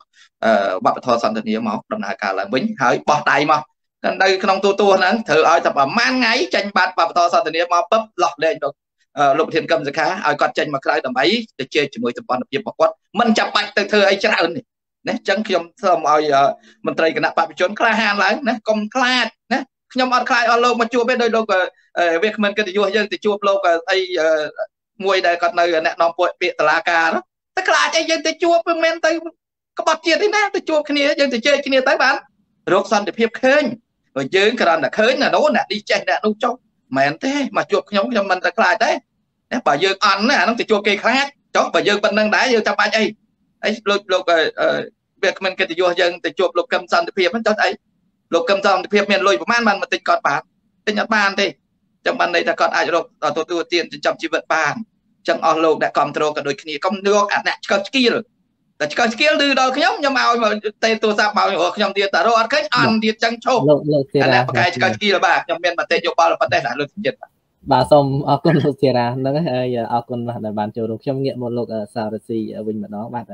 và thọ sản địa máu đầm nà ca là bính hơi bỏ tay mà đây không tu nắng thử ai tập man ngay tranh bát và thọ sản địa máu bắp lọt lên được lục thiên cầm ra khá ai còn tranh mà cái đầm ấy để chơi chỉ mới tập ban việc bọc quát mình chập bạch từ thưa ấy chắc ơn nè chẳng khi ông ai mình tây cái nạp bạc trốn khai hàng lại nè công khai nè nhom ăn khai ở lâu mà chua bên đây đâu việc mình cái chua dân thì chua lâu cái mùi đây còn nơi nè non bội bị tà ca đó tất cả cái dân thì chua bên men tây có bọt chia thế nào thì chua cái này dân thì chơi cái này tới bán rốt xanh thì phép khơi rồi chơi cái là khơi là đó nè đi chạy nè đâu trong men thế mà chua nhóm cho mình tất cả thế bà dân ăn nè nó thì chua cây khác chó bà dân bên đang đá vô trong ba ấy lúc việc mình cái chua dân thì chua lục cầm xanh thì phép nó cho ấy lục cầm dòng thì phép miền lùi của man mà tình cọt bán tình nhật bàn thì trong ban đây là còn ai rồi tôi tiền trong chi vật bàn trong on lục đã control cả đôi khi công nước à nè có skill là có skill từ đầu cái nhóm màu mà tay tôi sao màu của nhóm tiền taro ăn cái ăn tiền trắng trâu là cái skill là bà trong miền mà tay vô bao là bắt tay là luôn dịch bà xong ở con lục tiền ra nó cái ở con là bàn chiều lục trong nghiện một lục ở sao thì ở mình mà đó bạn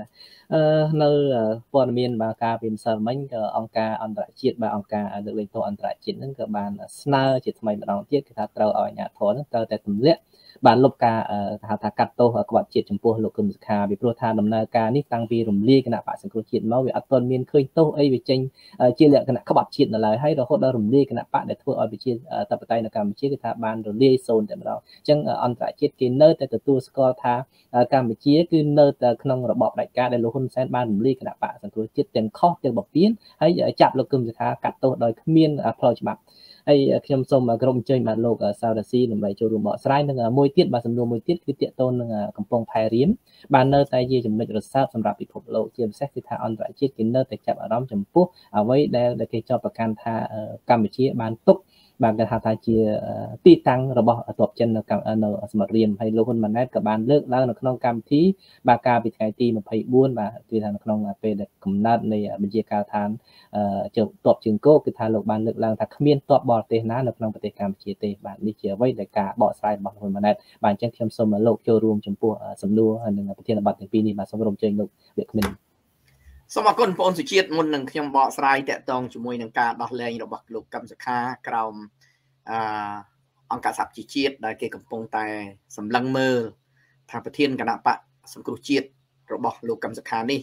nơi phần miền bà ca viên sơn mấy cái ông ca anh đại triệt bà ông ca được lên tổ anh đại triệt những cái bàn sna chỉ thay mà đóng tiết cái thằng trâu ở nhà thốn trâu tại tầm liệt bàn lục ca thà cắt tô ở các bạn triệt trong pua lục cầm ca bị pro tha đầm na ca nít tăng vi rùm lia cái nạp bạn sinh triệt máu vì ở phần miền khơi tô ấy vì tranh chia liệt cái nạp các bạn triệt là lời hay rồi hốt ra rùm lia cái nạp bạn để thua ở vị trí tập tay là cầm chiếc cái thằng bàn rồi lia sồn để mà đó chẳng anh đại triệt cái nơi tại từ tu score tha cầm chiếc cái nơi tại khôngរបបđại ca để lục hôn sen ban rùm lia cái nạp bạn sinh triệt tiền khó tiền bọc tiến hay chạm lục cầm ca cắt tô đòi miền phơi chậm hay khi xong mà gồm chơi mà lục sao là si làm vậy cho rùm bỏ sai nên môi tiết bà sầm đua môi tiết cái tiện tôn cầm pong thái riếm bàn nơi tay gì chấm được sao sầm rạp bị phục lộ chiêm xét thì thà on lại chiếc cái nơi tại chạm ở đó chấm phúc ở với đây là cái choประกันthà Campuchia bàn túc bàn cái thà chia ti tăng rồi bỏ tập chân là cầm ở sầm riềm hay lục hôn mà nét cả bàn nước là nó không cam thí bà ca bị cái ti mà phải buôn bà tuy là nó không là về để cầm nát này bên kia cao thán chụp tập chừng cố cái thà lục bàn nước là thà miên tập bỏ tê ná nó không phải cam chia tê bạn đi chia với để cả bỏ sai bỏ hôn mà nét bàn chân khiêm sôm mà lục cho room chấm phúc sầm đua hay là thiên là bát từ pi này mà xong rồi chơi lục việc mình สมัครคนพลสุจิตมุนหนึ่งขยมบ่อสายแต่ตองจมวยหนึ่งการดักแรงระบบลูกกำสักขากราวองการสับจีจิตได้เกี่ยวกับปงแต่สำลังมือทางประเทศกันนะปะสมกุจิตระบบลูกกำสักขานี่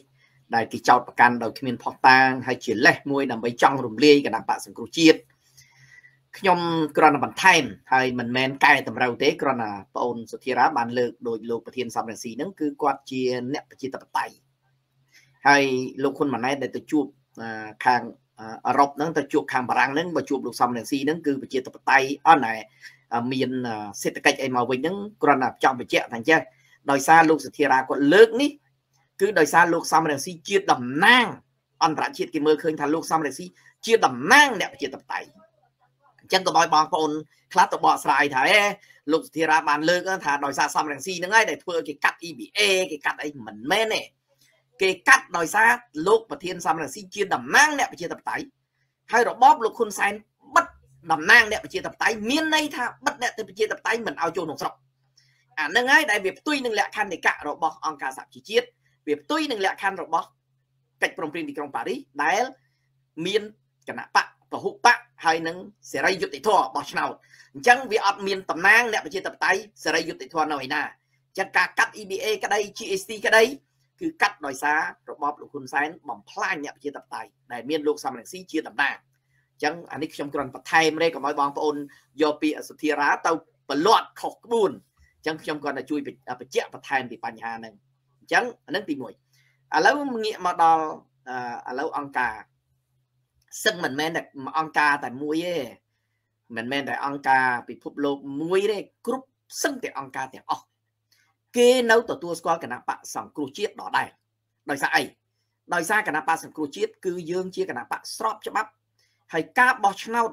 đại kỳ chọnประกันโดยគ្មានផុសតាងហើយជាលេសមួយដើម្បីចង់រំលាយគណៈបកសង្គ្រោះជាតិខ្ញុំគ្រាន់តែបន្ថែមហើយមិនមែនកែតម្រូវទេគ្រាន់តែបងអូនសុធារាបានលើកដោយលោកប្រធានសំរងស៊ីហ្នឹងគឺគាត់ជាអ្នកប្រជាធិបតេយ្យហើយលោកហ៊ុនម៉ាណែតដែលទៅជួបខាងអឺរ៉ុបហ្នឹងទៅជួបខាងបារាំងហ្នឹងបើជួបលោកសំរងស៊ីហ្នឹងគឺប្រជាធិបតេយ្យអត់ណែមានសេដ្ឋកិច្ចអីមកវិញហ្នឹងគ្រាន់តែចង់បញ្ជាក់ថាអញ្ចឹងដោយសារលោកសុធារាគាត់លើកនេះគឺដោយសារលោកសំរងស៊ីជាតំណាងអន្តរជាតិគេមើលឃើញថាលោកសំរងស៊ីជាតំណាងអ្នកប្រជាធិបតេយ្យអញ្ចឹងក៏ឲ្យបងប្អូនខ្លះទៅបកស្រាយថាលោកសុធារាបានលើកថាដោយសារសំរងស៊ីហ្នឹងហើយដែលធ្វើឲ្យគេកាត់ EBA គេកាត់អីមិនមែនទេគេកាត់ដោយសារលោកប្រធានសំរងស៊ីជាតំណាងអ្នកប្រជាធិបតេយ្យហើយរបបលោកហ៊ុនសែនបិទតំណាងអ្នកប្រជាធិបតេយ្យមានន័យថាបិទអ្នកប្រជាធិបតេយ្យមិនឲ្យចូលក្នុងស្រុកអាហ្នឹងហើយដែលវាផ្ទុយនឹងលក្ខខណ្ឌនៃកៈរបស់អង្គការសហជីវជាតិវាផ្ទុយនឹងលក្ខខណ្ឌរបស់កិច្ចព្រមព្រៀងទីក្រុងប៉ារីសដែលមានគណៈបកពហុបកហើយនឹងសេរីយុត្តិធម៌បោះឆ្នោតអញ្ចឹងវាអត់មានតំណាងអ្នកប្រជាធិបតេយ្យសេរីយុត្តិធម៌នៅឯណាអញ្ចឹងការកាត់ EBA ក្តី GST ក្តីគឺកាត់ដោយសាររបបលោកហ៊ុនសែនបំផ្លាញអ្នកប្រជាធិបតេយ្យដែលមានលោកសំរងស៊ីជាតំណាងអញ្ចឹងអានេះខ្ញុំគ្រាន់បន្ថែមទេកុំឲ្យបងប្អូនយកពាក្យសុធារាទៅប្រឡាត់ខុសក្បួនអញ្ចឹងខ្ញុំគ្រាន់តែជួយបញ្ជាក់បន្ថែមពីបញ្ហាហ្នឹងអញ្ចឹងអានឹងទី1ឥឡូវងាកមកដល់ឥឡូវអង្គការសឹងមិនមែនតែអង្គការតែមួយទេមិនមែនតែអង្គការពិភពលោកមួយទេគ្រប់សឹងតែអង្គការទាំងអស់គេនៅទទួលស្គាល់គណៈបកសង្គ្រោះជាតិដដែលដោយសារអីដោយសារគណៈបកសង្គ្រោះជាតិគឺយើងជាគណៈបកស្របច្បាប់ហើយការបោះឆ្នោត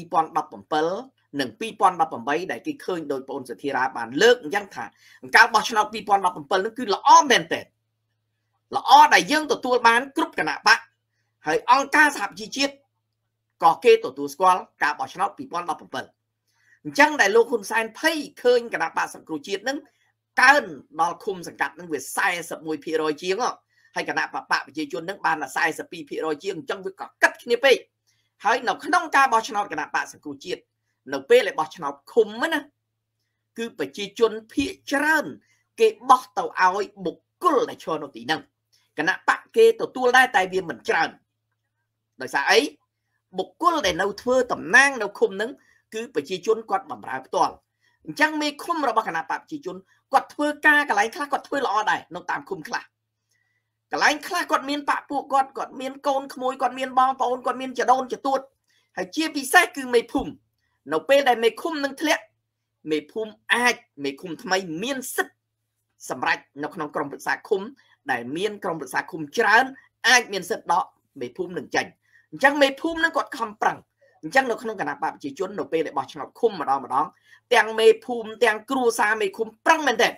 2017និង2018ដែលគេឃើញដោយបងសុធារាបានលើកអញ្ចឹងថាការបោះឆ្នោត2017នោះគឺល្អមែនទែនល្អដែលយើងទទួលបានគ្រប់គណៈបកហើយអង្គការសហប្រជាជាតិក៏គេទទួលស្គាល់ការបោះឆ្នោត2017អញ្ចឹងដែលលោកហ៊ុនសែនភ័យឃើញគណៈបកសង្គ្រោះជាតិនឹងកើនដល់ឃុំសង្កាត់នឹងវា41% ជាងហើយគណៈបកប្រជាជននឹងបានតែ42% ជាងអញ្ចឹងវាក៏កាត់គ្នាពេកហើយនៅក្នុងការបោះឆ្នោតគណៈបកសង្គ្រោះជាតិនៅពេលដែលបោះឆ្នោតឃុំណាគឺប្រជាជនភាគច្រើនគេបោះទៅឲ្យបុគ្គលដែលឈរនៅទីហ្នឹងគណៈបកគេទទួលដែរតែវាមិនច្រើនដោយសារអីបុគ្គលដែលនៅធ្វើតំណាងនៅឃុំហ្នឹងគឺប្រជាជនគាត់បម្រើផ្ទាល់អញ្ចឹងមេឃុំរបស់គណៈបកប្រជាជនគាត់ធ្វើការកន្លែងខ្លះគាត់ធ្វើល្អដែរនៅតាមឃុំខ្លះកន្លែងខ្លះគាត់មានបកពួកគាត់មានកូនក្មួយគាត់មានបងប្អូនគាត់មានចដូនចទួតហើយជាពិសេសគឺមេភូមិនៅពេលដែលមេឃុំនឹងធ្លាក់មេភូមិអាចមេឃុំថ្មីមានសិទ្ធិសម្រាប់នៅក្នុងក្រុមប្រឹក្សាឃុំដែលមានក្រុមប្រឹក្សាឃុំច្រើនអាចមានសិទ្ធិដកមេភូមិនឹងចេញអញ្ចឹងមេភូមិនឹងគាត់ខំប្រឹងអញ្ចឹងនៅក្នុងគណៈបកប្រជាជននៅពេលដែលបោះឆ្នោតឃុំម្ដងទាំងមេភូមិទាំងគ្រួសារមេឃុំប្រឹងមែនទេ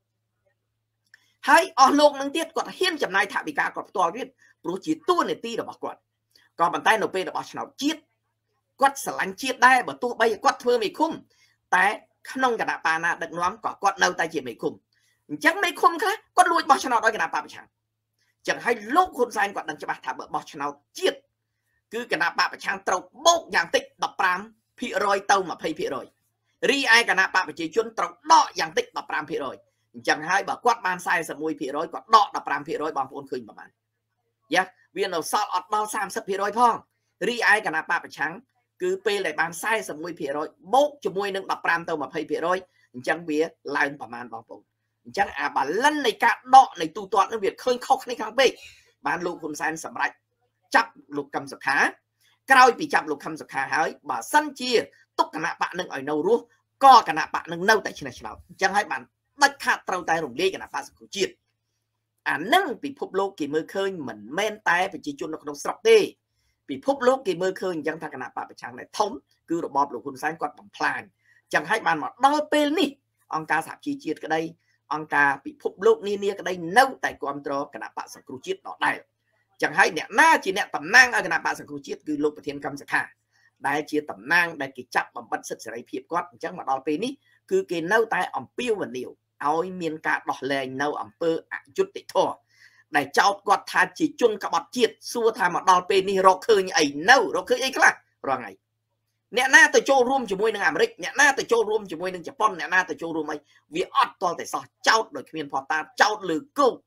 ហើយអស់លោកនឹងទៀតគាត់ហ៊ានចំណាយថវិកាគាត់ផ្ទាល់ទៀតព្រោះជាតួនាទីរបស់គាត់ក៏ប៉ុន្តែនៅពេលដែលបោះឆ្នោតជាតិគាត់ស្រឡាញ់ជាតិដែរបើទោះបីគាត់ធ្វើមេឃុំតែក្នុងគណៈបកណាដឹកនាំក៏គាត់នៅតែជាមេឃុំអញ្ចឹងមេឃុំខ្លះគាត់លួចបោះឆ្នោតឲ្យគណៈបកប្រឆាំងអញ្ចឹងឲ្យលោកហ៊ុនសែនគាត់ដឹងច្បាស់ថាបើបោះឆ្នោតជាតិគឺគណៈបកប្រឆាំងត្រូវបូកយ៉ាងតិច 15% ទៅ 20% រីឯគណៈបកប្រជាជនត្រូវដកយ៉ាងតិច 15% អញ្ចឹងហើយបើគាត់បាន 41% គាត់ដក 15% បងប្អូនឃើញប្រហែលយ៉ាវានៅសល់អត់ដល់ 30% ផងរីឯគណៈបកប្រឆាំងគឺពេលដែលបាន 41% បូកជាមួយនឹង 15 ទៅ 20% អញ្ចឹងវាឡើងប្រមាណបងប្អូនអញ្ចឹងអាបាឡិននៃការដកនៃទូទាត់នឹងវាឃើញខុសគ្នាខាងពេកបានលោកហ៊ុនសែនសម្រេចចាប់លោកកឹមសុខាក្រោយពីចាប់លោកកឹមសុខាហើយបើសិនជាទុកគណៈបកនឹងឲ្យនៅរស់ក៏គណៈបកនឹងនៅតែឈ្នះឆ្នោតអញ្ចឹងហើយបានដាច់ខាតត្រូវតែរំលាយគណៈបកសង្គ្រោះជាតិអានឹងពិភពលោកគេមើលឃើញមិនមែនតែប្រជាជននៅក្នុងស្រុកទេពិភពលោកគេមើលឃើញអញ្ចឹងថាគណៈបកប្រឆាំងដែលធំគឺរបបលោកហ៊ុនសែនគាត់បំផ្លាញអញ្ចឹងហើយបានមកដល់ពេលនេះអង្គការសហជីវជាតិក្តីអង្គការពិភពលោកនានាក្តីនៅតែគ្រប់គ្រងគណៈបកសង្គ្រោះជាតិដដែលចឹងហើយអ្នកណាជាអ្នកតំណាងឲ្យគណៈបកសង្គ្រោះជាតិគឺលោកប្រធានកឹមសុខាដែលជាតំណាងដែលគេចាប់បំបិទសិទ្ធិសេរីភាពគាត់អញ្ចឹងមកដល់ពេលនេះគឺគេនៅតែអំពាវនាវឲ្យមានការដោះលែងនៅអំពើអយុត្តិធម៌ដែលចោទគាត់ថាជាជនក្បត់ជាតិសួរថាមកដល់ពេលនេះរកឃើញអីនៅរកឃើញអីខ្លះរងថ្ងៃអ្នកណាទៅចូលរួមជាមួយនឹងអាមេរិកអ្នកណាទៅចូលរួមជាមួយនឹងជប៉ុនអ្នកណាទៅចូលរួមអីវាអត់តតែសោះចោទដោយគ្មានផតាចោទលើគោក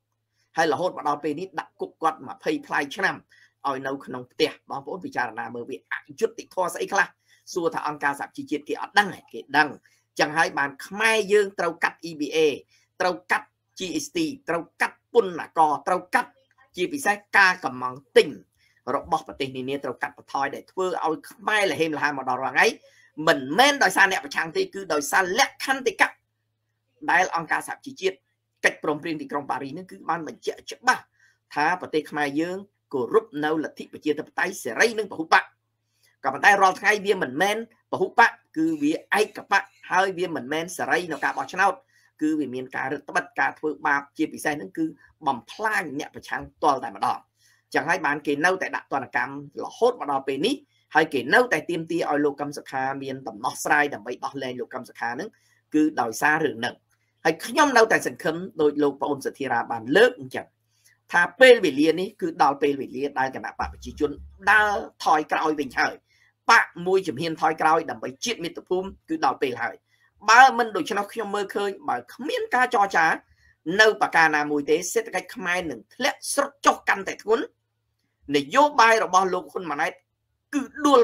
ហើយរហូតមកដល់ពេលនេះដាក់គុកគាត់20ផ្លាយឆ្នាំឲ្យនៅក្នុងផ្ទះបងប្អូនពិចារណាមើលវាអយុត្តិធម៌ស្អីខ្លះសួរថាអង្គការសហជីវជាតិគេអត់ដឹងគេដឹងចឹងហើយបានខ្មែរយើងត្រូវកាត់ EBA ត្រូវកាត់ GST ត្រូវកាត់ពន្ធអាករត្រូវកាត់ជាពិសេសការកម្មង់ទិញរបស់ប្រទេសនានាត្រូវកាត់បន្ថយដែលធ្វើឲ្យខ្មែរលហេមលហាមកដល់រាល់ថ្ងៃមិនមែនដោយសារអ្នកប្រឆាំងទេគឺដោយសារលក្ខន្តិកៈដែលអង្គការសហជីវជាតិកិច្ចព្រមព្រៀងទីក្រុងប៉ារីសនឹងគឺបានបញ្ជាក់ច្បាស់ថាប្រទេសខ្មែរយើងគោរពនៅលទ្ធិប្រជាធិបតេយ្យសេរីនិងពហុបកក៏ប៉ុន្តែរាល់ថ្ងៃវាមិនមែនពហុបកគឺវាឯកបកហើយវាមិនមែនសេរីនៅការបោះឆ្នោតគឺវាមានការរឹតបន្តឹងការធ្វើបាបជាពិសេសនឹងគឺបំផ្លាញអ្នកប្រឆាំងផ្ទាល់តែម្ដងចឹងហើយបានគេនៅតែដាក់ទណ្ឌកម្មរហូតមកដល់ពេលនេះហើយគេនៅតែទាមទារឲ្យលោកកឹមសុខាមានដំណោះស្រាយដើម្បីដោះលែងលោកកឹមសុខានឹងគឺដោយសាររឿងហ្នឹងហើយខ្ញុំនៅតែសង្ឃឹមដោយលោកប្អូនសធិរាបានលើកអញ្ចឹងថាពេលវេលានេះគឺដល់ពេលវេលាដែលគណៈបកប្រជាជនដើរថយក្រោយវិញហើយបកមួយជំហានថយក្រោយដើម្បីជាតិមាតុភូមិគឺដល់ពេលហើយបើមិនដូច្នោះខ្ញុំមើលឃើញបើគ្មានការចរចានៅបកាណាមួយទេសេដ្ឋកិច្ចខ្មែរនឹងធ្លាក់ស្រុតចុះកាន់តែធ្ងន់នយោបាយរបស់លោកហ៊ុនម៉ាណែតគឺដួល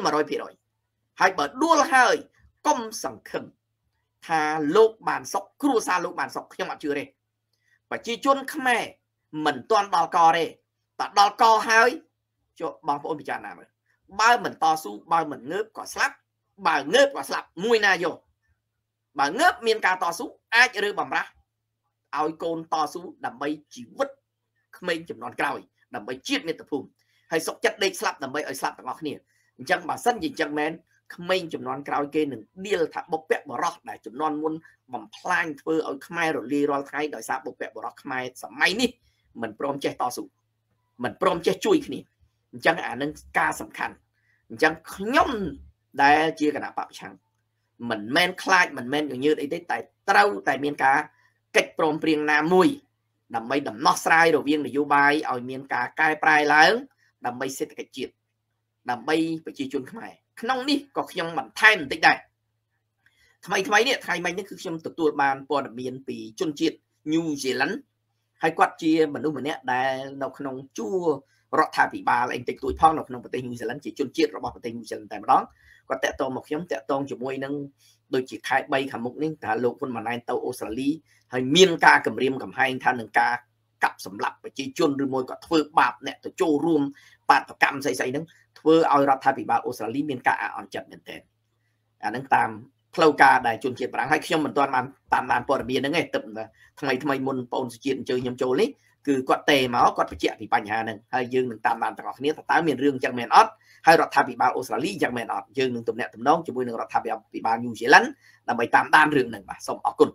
100% ហើយបើដួលហើយកុំសង្ឃឹមថាលោកបានសុខគ្រួសារលោកបានសុខខ្ញុំអត់ជឿទេប្រជាជនខ្មែរមិនទាន់ដល់កទេតែដល់កហើយជួបបងប្អូនពិចារណាមើលបើមិនតស៊ូបើមិនងើបក៏ស្លាប់បើងើបក៏ស្លាប់មួយណាយកបើងើបមានការតស៊ូអាចរើបំរាស់ឲ្យកូនតស៊ូដើម្បីជីវិតក្មេងចំនួនក្រោយដើម្បីជាតិមាតុភូមិហើយសុខចិត្តដេកស្លាប់ដើម្បីឲ្យស្លាប់ទាំងអស់គ្នាអញ្ចឹងបើសិនជាអញ្ចឹងមែនក្មេងចំនួនក្រោយគេនឹងដៀលថាបុព្វបុរសដែលចំនួនមុនបំផ្លាញធ្វើឲ្យខ្មែររលាយរាល់ថ្ងៃដោយសារបុព្វបុរសខ្មែរសម័យនេះមិនព្រមចេះតស៊ូមិនព្រមចេះជួយគ្នាអញ្ចឹងអានឹងការសំខាន់អញ្ចឹងខ្ញុំដែលជាគណៈបព្វប្រឆាំងមិនមែនខ្លាចមិនមែនញើតអីទេតែត្រូវតែមានការកិច្ចព្រមព្រៀងណាមួយដើម្បីដំណោះស្រាយរវាងនយោបាយឲ្យមានការកែប្រែឡើងដើម្បីសេដ្ឋកិច្ចជាតិដើម្បីប្រជាជនខ្មែរក្នុងនេះក៏ខ្ញុំបន្ថែមបន្តិចដែរថ្មីនេះថ្ងៃមិញនេះគឺខ្ញុំទទួលបានព័ត៌មានពីជនជាតិ New Zealand ហើយគាត់ជាមនុស្សម្នាក់ដែលនៅក្នុងជួររដ្ឋាភិបាលអីតិចតួចផងនៅក្នុងប្រទេស New Zealand ជាជនជាតិរបស់ប្រទេស New Zealand តែម្ដងគាត់តាក់ទងមកខ្ញុំតាក់ទងជាមួយនឹងដូចជាខែ3ខាងមុខនេះថាលោកហ៊ុនម៉ាណែតទៅអូស្ត្រាលីហើយមានការគម្រាមកំហែងថានឹងការកាប់សម្លាប់ប្រជាជនឬមួយក៏ធ្វើបាបអ្នកទៅចូលរួមបាតកម្មស្អីហ្នឹងធ្វើឲ្យរដ្ឋាភិបាលអូស្ត្រាលីមានការអន់ចិត្តមែនទែនអាហ្នឹងតាមផ្លូវការដែលជនជាតិបារាំងហើយខ្ញុំមិនទាន់បានតាមដានព័ត៌មានហ្នឹងទេទឹកថ្មីមុនបងអូនសុជាតិអញ្ជើញខ្ញុំចូលនេះគឺគាត់តេមកគាត់បញ្ជាក់ពីបញ្ហាហ្នឹងហើយយើងនឹងតាមដានទាំងអស់គ្នាថាតើមានរឿងអញ្ចឹងមែនអត់ហើយរដ្ឋាភិបាលអូស្ត្រាលីអញ្ចឹងមែនអត់យើងនឹងទំនាក់ទំនងជាមួយនឹងរដ្ឋាភិបាល New Zealand ដើម្បីតាមដានរឿងហ្នឹងបាទសូមអរគុណ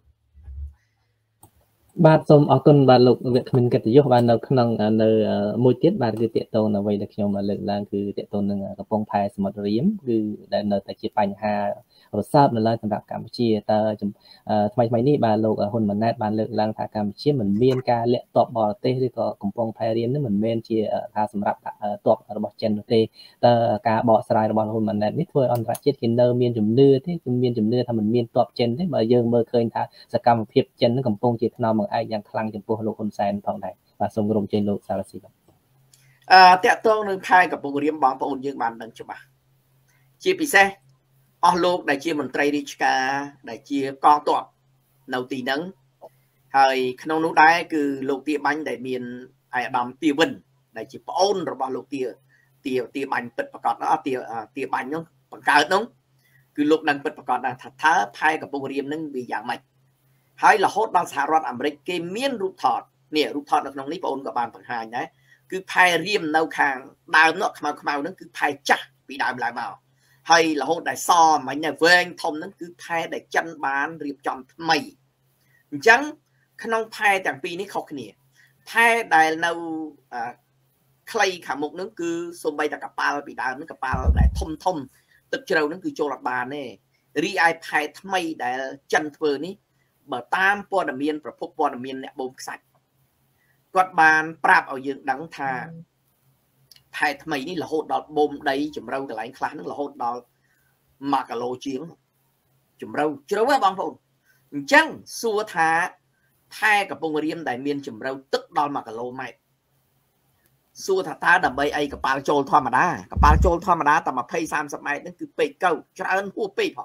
បាទសូមអរគុណបាទលោកវគ្គមិនកិត្តិយសបាទនៅក្នុងនៅមួយទៀតបាទគឺតកតងអ្វីដែលខ្ញុំលើកឡើងគឺតកតងនឹងកំពង់ផែសមុទ្ររៀមគឺដែលនៅតែជាបញ្ហារសើបនៅឡើយសម្រាប់កម្ពុជាតើថ្មីនេះបាទលោកហ៊ុនម៉ាណែតបានលើកឡើងថាកម្ពុជាមិនមានការលាក់ទ័ពបរទេសឬក៏កំពង់ផែរៀមនេះមិនមែនជាថាសម្រាប់ទ័ពរបស់ចិននោះទេតើការបកស្រាយរបស់ហ៊ុនម៉ាណែតនេះធ្វើអន្តរជាតិគេនៅមានជំនឿទេគឺមានជំនឿថាមិនមានទ័ពចិនទេបើយើងមើលឃើញថាសកម្មភាពចិននឹងកំពុងជាថ្នមបង្អែកយ៉ាងខ្លាំងចំពោះលោកហ៊ុនសែនផងដែរបាទសូមគោរពអញ្ជើញលោកសារស៊ីបាទតកតងនឹងខែកំពង់រៀមបងប្អូនយើងបានដឹងច្បាស់ជាពិសេសអស់លោកដែលជាមន្ត្រីរាជការដែលជាកងទ័ពនៅទីហ្នឹងហើយក្នុងនោះដែរគឺលោកទាបាញ់ដែលមានអាយដាមទាវិនដែលជាប្អូនរបស់លោកទាបាញ់ពិតប្រកបអត់ទាបាញ់នោះបង្កើតនោះគឺលោកនឹងពិតប្រកបថាតើផែកំពង់រៀមហ្នឹងវាយ៉ាងម៉េចហើយរហូតដល់សហរដ្ឋអាមេរិកគេមានរូបថតនេះរូបថតនៅក្នុងនេះបងអូនក៏បានបង្ហាញដែរគឺផែរៀមនៅខាងដើមនោះខ្មៅហ្នឹងគឺផែចាស់ពីដើមឡើងមកហើយរហូតដែលសមិញតែវែងធំហ្នឹងគឺផែដែលចិនបានរៀបចំថ្មីអញ្ចឹងក្នុងផែទាំងពីរនេះខុសគ្នាផែដែលនៅខ្លីខាងមុខហ្នឹងគឺសូម្បីតែកប៉ាល់ពីដើមហ្នឹងកប៉ាល់ដែលធំទឹកជ្រៅហ្នឹងគឺចូលអត់បានទេរីឯផែថ្មីដែលចិនធ្វើនេះបើតាមព័ត៌មានប្រភពព័ត៌មានអ្នកបូមខ្សាច់គាត់បានប្រាប់ឲ្យយើងដឹងថាផែថ្មីនេះរហូតដល់បូមដីជំរៅកន្លែងខ្លះហ្នឹងរហូតដល់1គីឡូជាងជំរៅជ្រៅហ៎បងប្អូនអញ្ចឹងសួរថាแพ้กับปงเรียมได้เมียนจุ่มเราตึกดอลมากะโลไม่สู้ถ้าตาดับใบไอกับปลาโจลธรรมดากับปลาโจลธรรมดาแต่มาเพย์30 ไมล์นั่นคือเปย์เก้าจะเอิญหัวเปย์พอ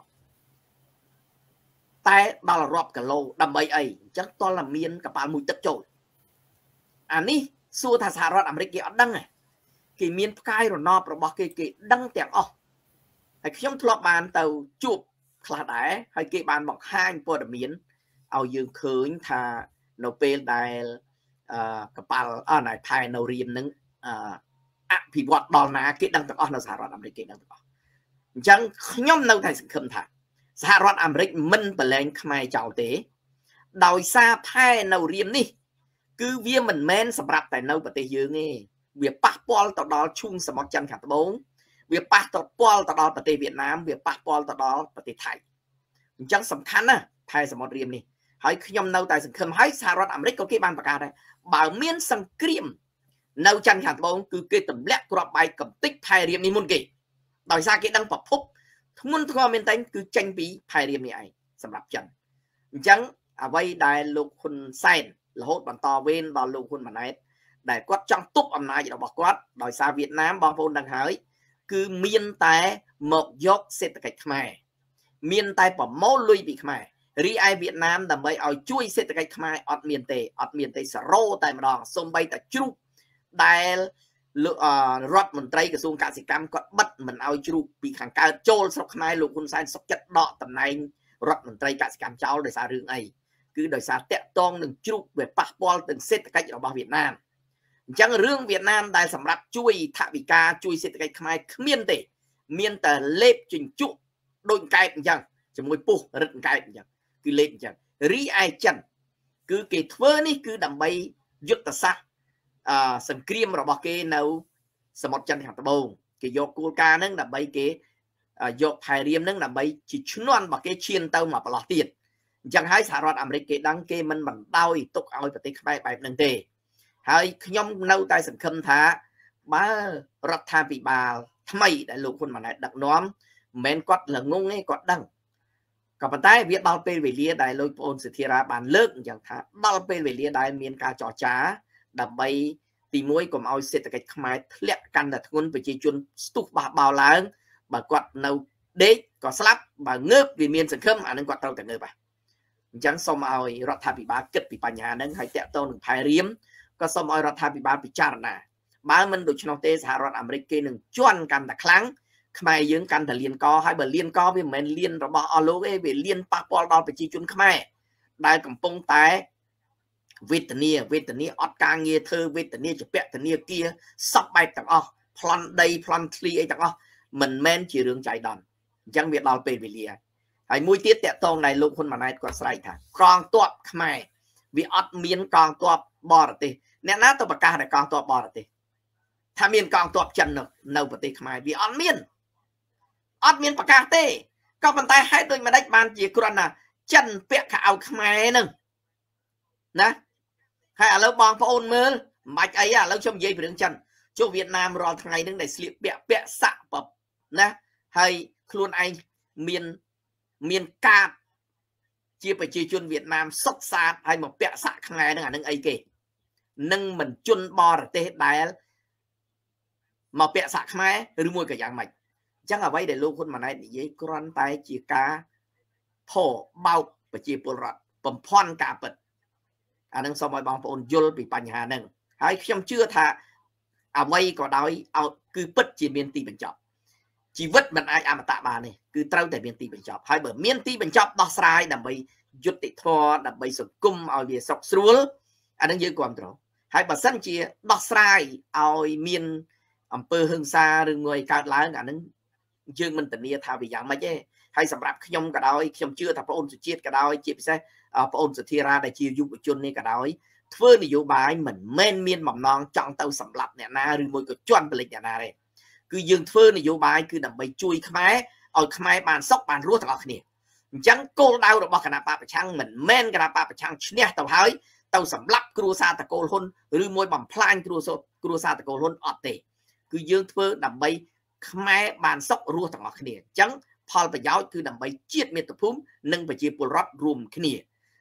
แต่ดอลรอบกะโลดับใบไอจังตอนละเมียนกับปลาหมุยตึกโจลอันนี้สู้ถ้าสหรัฐอเมริกาดังไงกี่เมียนพกายรอนอบระบอกกี่ดังแต่งออกไอ้ช่องทลบบานเตาจูบคลาดได้ให้กี่บานบอกห้างปวดเมียนเอายืนคืนทาโนเปลได้กับปลาไหนภายในเรียนนึงผีบอดดอลนากี่ดังแต่ออกในสหรัฐอเมริกาดังแต่ออกจังย่อมในไทยสังคมถ่ายสหรัฐอเมริกมันเป็นแรงขมายเจ้าเต๋โดยซาภายในเรียนนี่คือเวียมันแม่นสำหรับแต่ในประเทศยืนนี่เวียปะปอลต่อดอลชุ่งสมองจันทร์ขัดบงเวียปะต่อปอลต่อดอลประเทศเวียดนามเวียปะปอลต่อดอลประเทศไทยจังสำคัญนะไทยสมองเรียนนี่ให้ขยมในไทยสังคมให้สหรัฐอเมริกากี่บานประกาศได้บ่าวเมียนสังเกตในจันทร์ขัดบงคือเกิดต่ำเล็กกรอบใบกับติ๊กไทยเรียมนี่มุนกี่โดยซาเกดังปะพุบมุนทอมเมนตันคือจังปีไทยเรียมนี่ไอสำหรับจันจังเอาไว้ได้ลูกคนไซน์แล้วบันต่อเว้นตอนลูกคนมาไหนได้กวาดจังตุ๊บอำนาจอย่างบอกกวาดโดยซาเวียดนามบางคนดังหายคือเมียนแต่หมกยกเศรษฐกิจขมายเมียนแต่ปะโมลุยปีขมายรีไอเวียดนามแต่ไม่เอาช่วยเศรษฐกิจขมายอดเมียนเตสโรแต่มาดองสมใบแต่จุกได้รัฐมนตรีกระทรวงการศึกษาก็บัดมันเอาจุกปีขังการโจลสกขมายลูกคุณไซน์สกจัดดอกตำแหน่งรัฐมนตรีการศึกษาเจ้าโดยสารเรื่องไอคือโดยสารเตะตองหนึ่งจุกแบบปะปอลตึงเศรษฐกิจของเวียดนามจังเรื่องเวียดนามได้สำหรับช่วยทวิกาช่วยเศรษฐกิจขมายเมียนแต่เล็บจิงจุโดนไก่ยังจะมวยปูรึไก่ยังคือเล็บยังรีไอจันคือเกทเวอร์นี่คือดับใบยุตศักดิ์สังเกตเราบอกเกนเอาสมดจันทร์หัตบงเกยกกูกานั่งดับใบเกยกไทยเรียมนั่งดับใบจิชนวนบอกเกเชียนเต้ามาปลอดตีนจังให้สหรัฐอเมริกาดังเกมันบันเต้าตกเอาปฏิขมายไปนั่งเตะให้ขย่มเน่าใต้สังคมท้าบ้ารัฐบาลทำไมได้ลูกคนมาไหนดักน้อมแมนกอดหลังงงไงกอดดังกับปัตตานีเวียดดอลเปเวเลียได้ลูกโอนสุธีราบานเลิกอย่างท้าดอลเปเวเลียได้เมียนกาจ่อจ้าดับใบตีมวยกลมเอาเศรษฐกิจขมายเลี้ยกันแต่ทุนไปจีจุนสตุกบาเบาล้างบากอดเน่าเด็กก็สลับบาเงือบวิเมียนสังคมอันนั้นกอดเต้าแต่เงือบไปจังสมเอารัฐบาลเกิดปีปัญญานั้นให้แตะโตหนึ่งภายเรียมก็สมเอารัฐบาลพิจารณาบ้านมันดูชนเตสหรัฐอเมริกาหนึ่งจวนกันแต่ครั้งขมายยืงกันแต่เลียนกอให้เบอร์เลียนกอวิเหมือนเลียนระบอโลเอเบเลียนปาปอลดอไปจีจุนขมายได้กำปงแต่เวทเนียออดกางเงียเธอเวทเนียจะเปะเนียเกียซับไปต่างอ๋อพลันใดพลันคลีไอต่างอ๋อมันแม่นจีเรื่องใจดอนยังเวียดดอลเปเวเลียไอ้มวยเตี้ยแตะตรงในลูกคนมาในก็ใส่ถ่ายกรองตัวขมายวิออดเมียนกรองตัวบอร์ติเนี่ยน่าตัวประกาศในกรองตัวบอร์ติถ้าเมียนกรองตัวจันเนาปฏิขมายวิออดเมียนประกาศเต้ก็มันตายให้โดยมาได้บานจีกรนะจันเปียกเอาขมายหนึ่งนะให้เราบองพระองค์มือมาไอ้เราชมเยี่ยมเรื่องจันโจเวียดนามรอทางไงนึงในสลิปเปียสะปบนะให้ครูนไอเมียนกาดเจียไปเจียจุนเวียดนามซกซาให้มาเปียสะข้างในนั่นนึงไอเกนึงเหมือนจุนบอร์เตะได้มาเปียสะข้างในหรือมวยกับอย่างใหม่จังเอาไว้เดี๋ยวลูกคนมาในยี่กรอนไตเจียกาโผเบาไปเจียปลอดปมพอนกาเปิดอันนั้นสมัยบางปอนยุลปีปัญหาหนึ่งให้ขยมเชื่อท่าเอาไว้ก็ได้เอาคือปิดจีเมียนตีเป็นจอบชีวิตมันไออมตะมาเนี่ยคือเต้าแต่เมียนตีเป็นจอบให้เบอร์เมียนตีเป็นจอบดอกสายดับไปยุติทอดับไปสุกุมเอาเบียสกสรูลอันนั้นเยอะกว่าตรงให้เบอร์สั้นจีดอกสายเอาเมียนอำเภอหึงซาหรือเงยการล้างอันนั้นยืงมันแต่เนี่ยท่าไปอย่างไม่ใช่ให้สำหรับขยมก็ได้ขยมเชื่อถ้าพระองค์สุจิตก็ได้จีบใช่พระองค์สุธีราได้ชียุบจุนนี่ก็ได้เพื่อนโยบายเหมือนแม่นเมียนหม่อมน้องจังเต้าสำหรับเนี่ยนาหรือมวยก็จวนไปเลยเนี่ยนาเลยคือยืงเพื่อนโยบายคือดับใบจุยขมายเอาขมายบานซอกบานรั่วตลอดเนี่ยจังโกลดาวเราบอกขนาดปาประชังเหมือนแม่นขนาดปาประชังเนี่ยเต้าหายเต้าสำหรับครูซาตะโกลนหรือมวยบ่มพลานครูซาตะโกลนอดเตะคือยืงเพื่อดับใบขมายบานซอกรั่วตลอดเนี่ยจังพอประยาวคือดับใบเจียดเมตาพุ่มนึ่งไปจีปุรอดรวมขี้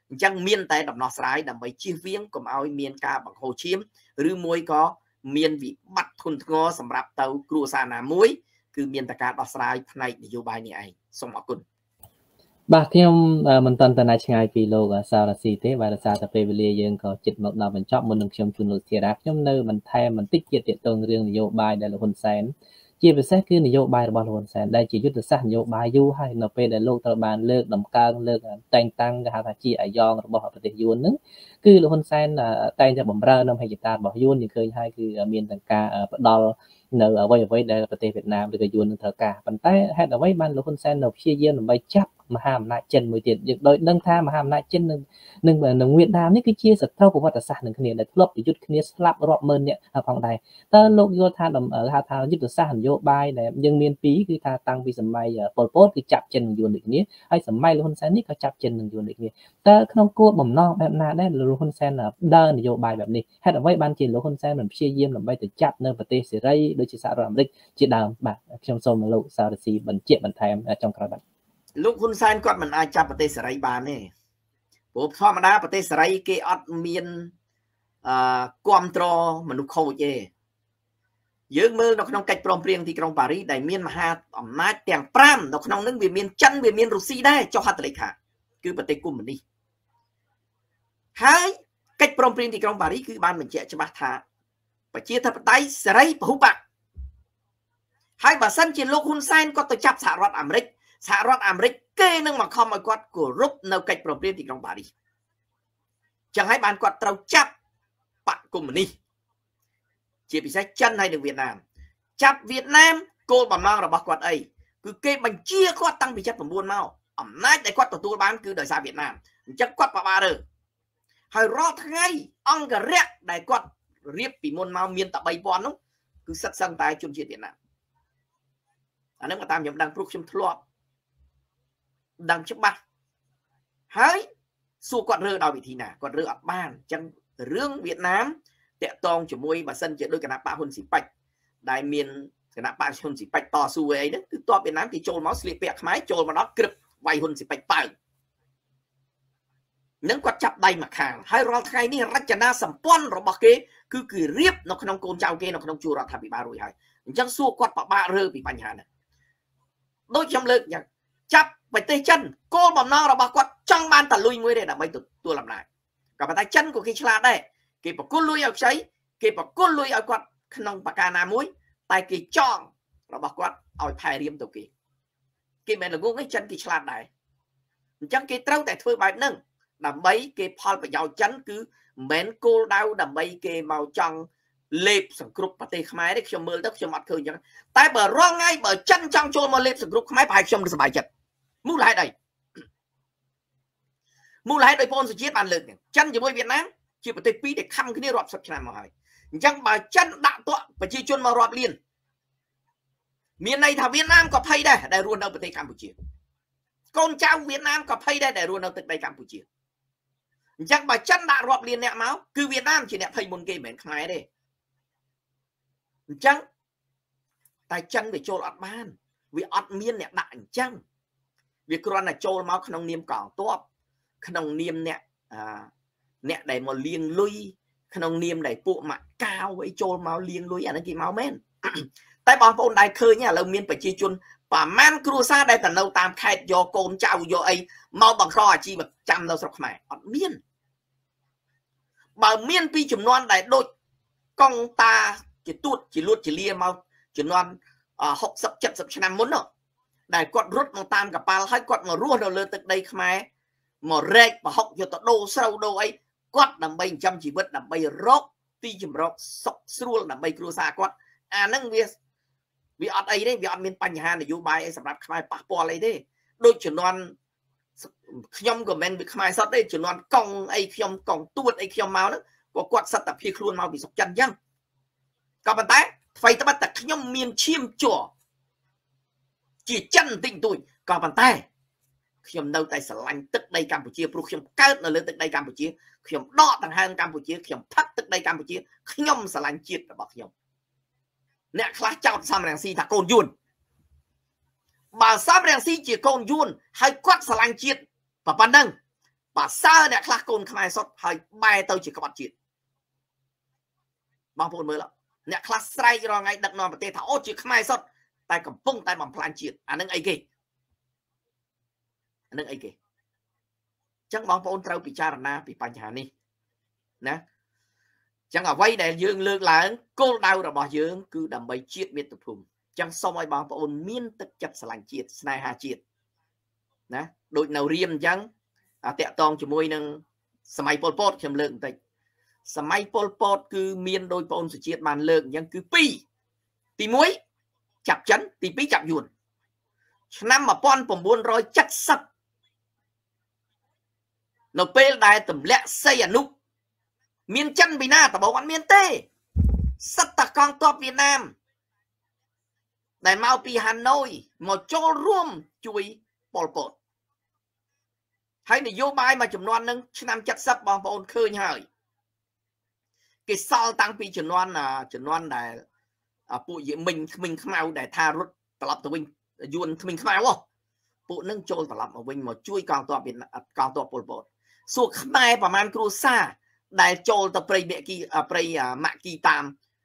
จังเมียนแต่ดำนอสายดำไปชีเวียงก็เอาเมียนกาบังโฮชิมหรือมวยก็เมียนวิบัตทุนงอสำหรับเตากรูซาหนามวยคือเมียนตะการดอสายในนโยบายนี้ไอ้ส่งออกคุณបាទខ្ញុំមិនតាន់តាឆ្ងាយពីលោកសារស៊ីទេបាទដោយសារតែពេលវេលាយើងក៏ជិតមកដល់បញ្ចប់មុននឹងខ្ញុំជូនលោកធារាខ្ញុំនៅបន្ថែមបន្តិចទៀតទាក់ទងរឿងនយោបាយដែលលោកហ៊ុនសែនជាពិសេសគឺនយោបាយរបស់លោកហ៊ុនសែនដែលជាយុទ្ធសាស្ត្រនយោបាយយូរហើយនៅពេលដែលលោកត្រូវបានលើកដំកើងលើកតែងតាំងគេហៅថាជាអាយ៉ងរបស់ប្រទេសយួនហ្នឹងគឺលោកហ៊ុនសែនតែងតែបំរើនៅហេតុការណ៍របស់យួនយើងឃើញហើយគឺមានទាំងការផ្ដល់នៅអ្វីដែលប្រទេសវៀតណាមឬក៏យួននឹងត្រូវការប៉ុន្តែហេតុអ្វីបានលោកហ៊ុនសែននៅព្យាយាមដើម្បីចាប់មហាអំណាចចិនមួយទៀតយើងដោយដឹងថាមហាអំណាចចិននឹងវៀតណាមនេះគឺជាសត្រូវប្រវត្តិសាស្ត្រនឹងគ្នាដែលធ្លាប់ប្រយុទ្ធគ្នាស្លាប់រាប់ម៉ឺននាក់ផងដែរតើលោកយល់ថាថាយុទ្ធសាស្ត្រនយោបាយដែលយើងមានពីរគឺថាតាំងពីសម័យប៉ុលពតគឺចាប់ចិននឹងយួនដូចគ្នាហើយសម័យលោកហ៊ុនសែននេះក៏ចាប់ចិននឹងយួនដូចគ្នាតើក្នុងគោលបំណងបែបណាដែរលោកហ៊ុនសែនដើរនយោបាយបែបនេះហេតុអ្វីបានជាលោកហ៊ុនសែនមិនព្យាយាមដើម្បីទៅចាប់នៅប្រទេសសេរីដូចជាសហរដ្ឋអាមេរិកជាដើមបាទខ្ញុំសូមលោកសារស៊ីបញ្ជាក់បន្ថែមចុងក្រោយបាទលោកហ៊ុនសែនគាត់មិនអាចចាប់ប្រទេសសេរីបានទេព្រោះធម្មតាប្រទេសសេរីគេអត់មានគ្រប់គ្រងមនុស្សខូចទេយើងមើលនៅក្នុងកិច្ចព្រមព្រៀងទីក្រុងប៉ារីសដែលមានមហាអំណាចទាំង5នៅក្នុងនឹងវាមានចិនវាមានរុស្ស៊ីដែរចុះហត្ថលេខាគឺប្រទេសកុម្មុយនីសហើយកិច្ចព្រមព្រៀងទីក្រុងប៉ារីសគឺបានបញ្ជាក់ច្បាស់ថាប្រជាធិបតេយ្យសេរីពហុបកហើយបើសិនជាលោកហ៊ុនសែនគាត់ទៅចាប់សហរដ្ឋអាមេរិកគេនឹងមកខំឲ្យគាត់គោរពនៅកិច្ចព្រមព្រៀងទីក្រុងប៉ារីសចឹងហើយបានគាត់ត្រូវចាប់បកកុម្មុយនីសជាពិសេសចិនហើយនិងវៀតណាមចាប់វៀតណាមគោលបំណងរបស់គាត់អីគឺគេបញ្ជាគាត់តាំងពី79មកអំណាចដែលគាត់ទទួលបានគឺដោយសារវៀតណាមអញ្ចឹងគាត់បបារើហើយរាល់ថ្ងៃអង្គរៈដែលគាត់រៀបពីមុនមកមានតែ 3000 នោះគឺសិតសឹងតែជនជាតិវៀតណាមអានឹងតាមខ្ញុំដឹងព្រោះខ្ញុំធ្លាប់ដឹងច្បាស់ហើយសួរគាត់រើដោយវិធីណាគាត់រើអត់បានអញ្ចឹងរឿងវៀតណាមតាក់ទងជាមួយបើសិនជាដោយគណៈបកហ៊ុនស៊ីប៉ិចដែលមានគណៈបកហ៊ុនស៊ីប៉ិចតស៊ូអីហ្នឹងគឺតបវៀតណាមគេចូលមកស្លៀកពាក់ខ្មែរចូលមកដល់ក្រឹបវាយហ៊ុនស៊ីប៉ិចប៉ៅនឹងគាត់ចាប់ដៃមកខាងហើយរាល់ថ្ងៃនេះរចនាសម្ព័ន្ធរបស់គេគឺរៀបនៅក្នុងកូនចៅគេនៅក្នុងជួររដ្ឋាភិបាលរួចហើយអញ្ចឹងសួរគាត់បបាក់រើពីបញ្ហាហ្នឹងដូចខ្ញុំលើកយ៉ាងចាប់ប្រទេសចិនគោលបំណងរបស់គាត់ចង់បានតលុយមួយទេដើម្បីទទួលអំណាចក៏ប៉ុន្តែចិនក៏គេឆ្លាតដែរគេប្រគល់លុយឲ្យខ្ចីគេប្រគល់លុយឲ្យគាត់ក្នុងប្រការណាមួយតែគេចង់របស់គាត់ឲ្យផែរៀមទៅគេមិនល្ងងទេចិនគេឆ្លាតដែរអញ្ចឹងគេត្រូវតែធ្វើបែបហ្នឹងដើម្បីគេផលប្រយោជន៍ចិនគឺមិនមែនគោលដៅដើម្បីគេមកចង់លេបសង្គ្រប់ប្រទេសខ្មែរទេខ្ញុំមើលទៅខ្ញុំអត់ឃើញអញ្ចឹងតែបើរងថ្ងៃបើចិនចង់ចូលមកលេបសង្គ្រប់ខ្មែរប្រហែលខ្ញុំនឹងសប្បាយចិត្តមូលហេតុអីមូលហេតុដោយបងសុជាតិបានលើកនេះចិនជាមួយវៀតណាមជាប្រទេសពីរដែលខំគ្នារាប់សិបឆ្នាំមកហើយអញ្ចឹងបើចិនដាក់ទ័ពប្រជាជនមករាប់លានមានន័យថាវៀតណាមក៏ភ័យដែរដែលរស់នៅប្រទេសកម្ពុជាកូនចៅវៀតណាមក៏ភ័យដែរដែលរស់នៅទឹកដីកម្ពុជាអញ្ចឹងបើចិនដាក់រាប់លានអ្នកមកគឺវៀតណាមជាអ្នកភ័យមុនគេមិនមែនខ្មែរទេអញ្ចឹងតែចិនវាចូលអត់បានវាអត់មានអ្នកដាក់អញ្ចឹងវាគ្រាន់តែចូលមកក្នុងនាមកងទ័ពក្នុងនាមអ្នកដែលមកលៀងលុយក្នុងនាមដែលពួកម៉ាក់កាវអីចូលមកលៀងលុយអាហ្នឹងគេមកមែនតែបងប្អូនដែលឃើញឥឡូវមានប្រជាជនប្រមាណគ្រួសារដែលទៅនៅតាមខេត្តយកកូនចៅយកអីមកបង្កអាជីវកម្មនៅស្រុកខ្មែរអត់មានបើមានពីចំនួនដែលដូចកងតាជាទួតជាលួតជាលាមកចំនួន60 70ឆ្នាំមុនដែលគាត់រត់មកតាមកប៉ាល់ហើយគាត់មករស់នៅលើទឹកដីខ្មែរមករែកប្រហុកយកទៅដូរស្រូវដូរអីគាត់ដើម្បីចិញ្ចឹមជីវិតដើម្បីរកទីចម្រោកសុខស្រួលដើម្បីគ្រួសារគាត់អាហ្នឹងវាអត់អីទេវាអត់មានបញ្ហានយោបាយអីសម្រាប់ខ្មែរប៉ះពាល់អីទេដូចជំនាន់ខ្ញុំក៏មិនវាខ្មែរសតទេជំនាន់កង់អីខ្ញុំកង់ទួតអីខ្ញុំមកហ្នឹងក៏គាត់សិតតែភៀសខ្លួនមកពីសុកចិនអញ្ចឹងក៏ប៉ុន្តែថ្មីត្បិតតែខ្ញុំមានឈាមជ័រជាចិនតិចតួចក៏ប៉ុន្តែខ្ញុំនៅតែស្រឡាញ់ទឹកដីកម្ពុជាព្រោះខ្ញុំកើតនៅលើទឹកដីកម្ពុជាខ្ញុំដកដង្ហើមកម្ពុជាខ្ញុំផឹកទឹកដីកម្ពុជាខ្ញុំស្រឡាញ់ជាតិរបស់ខ្ញុំអ្នកខ្លះចោទសំរងស៊ីថាកូនយួនបើសំរងស៊ីជាកូនយួនហើយគាត់ស្រឡាញ់ជាតិប៉ុណ្ណឹង bà xa nè khá côn khmai sốt hơi bay tao chỉ có bắt chuyện bằng phôn mới lắm nè khá say rồi ngay đặt nòng tê thảo chỉ khmai sốt tay cầm bông tay bằng plan chuyện anh nâng ấy kì anh nâng ấy kì chẳng bằng phôn trâu bị cha na bị bánh hà ni nè chẳng ở vây để dương lương là cô đau rồi bỏ dương cứ đầm bay chiết miết tập hùng chẳng xong ai bằng phôn miên tất chặt sành chiết snai hà chiết nè đội nào riêng chẳng tẹo tòng cho môi nâng sầm Pol Pot chấm lượng tịch sầm Pol Pot cứ miên đôi phôn sự chiết màn lượng chẳng cứ pi tì muối chặt chắn tì pi chặt yuan năm mà ponผมbuôn rồi chất sập nó pe đại tầm lẹ xây à nút miền chân bị na tao bảo ăn miền tây sắt ta con to Việt Nam đại mau pi Hà Nội một chỗរួមchui Pol Pot hay là vô bài mà chấm non nâng năm chất sập bằng bồn khơi nhảy cái sau tăng pi chấm non đại phụ gì mình khmau đại tha rút tập tụi mình yuan mình khmau không phụ nâng trôi tập ở mình một chui con to Việt con to Pol Pot suốt khmaiประมาณ ครูซ่าได้โจลตะเปรย์เบกีเปรย์มากีตาม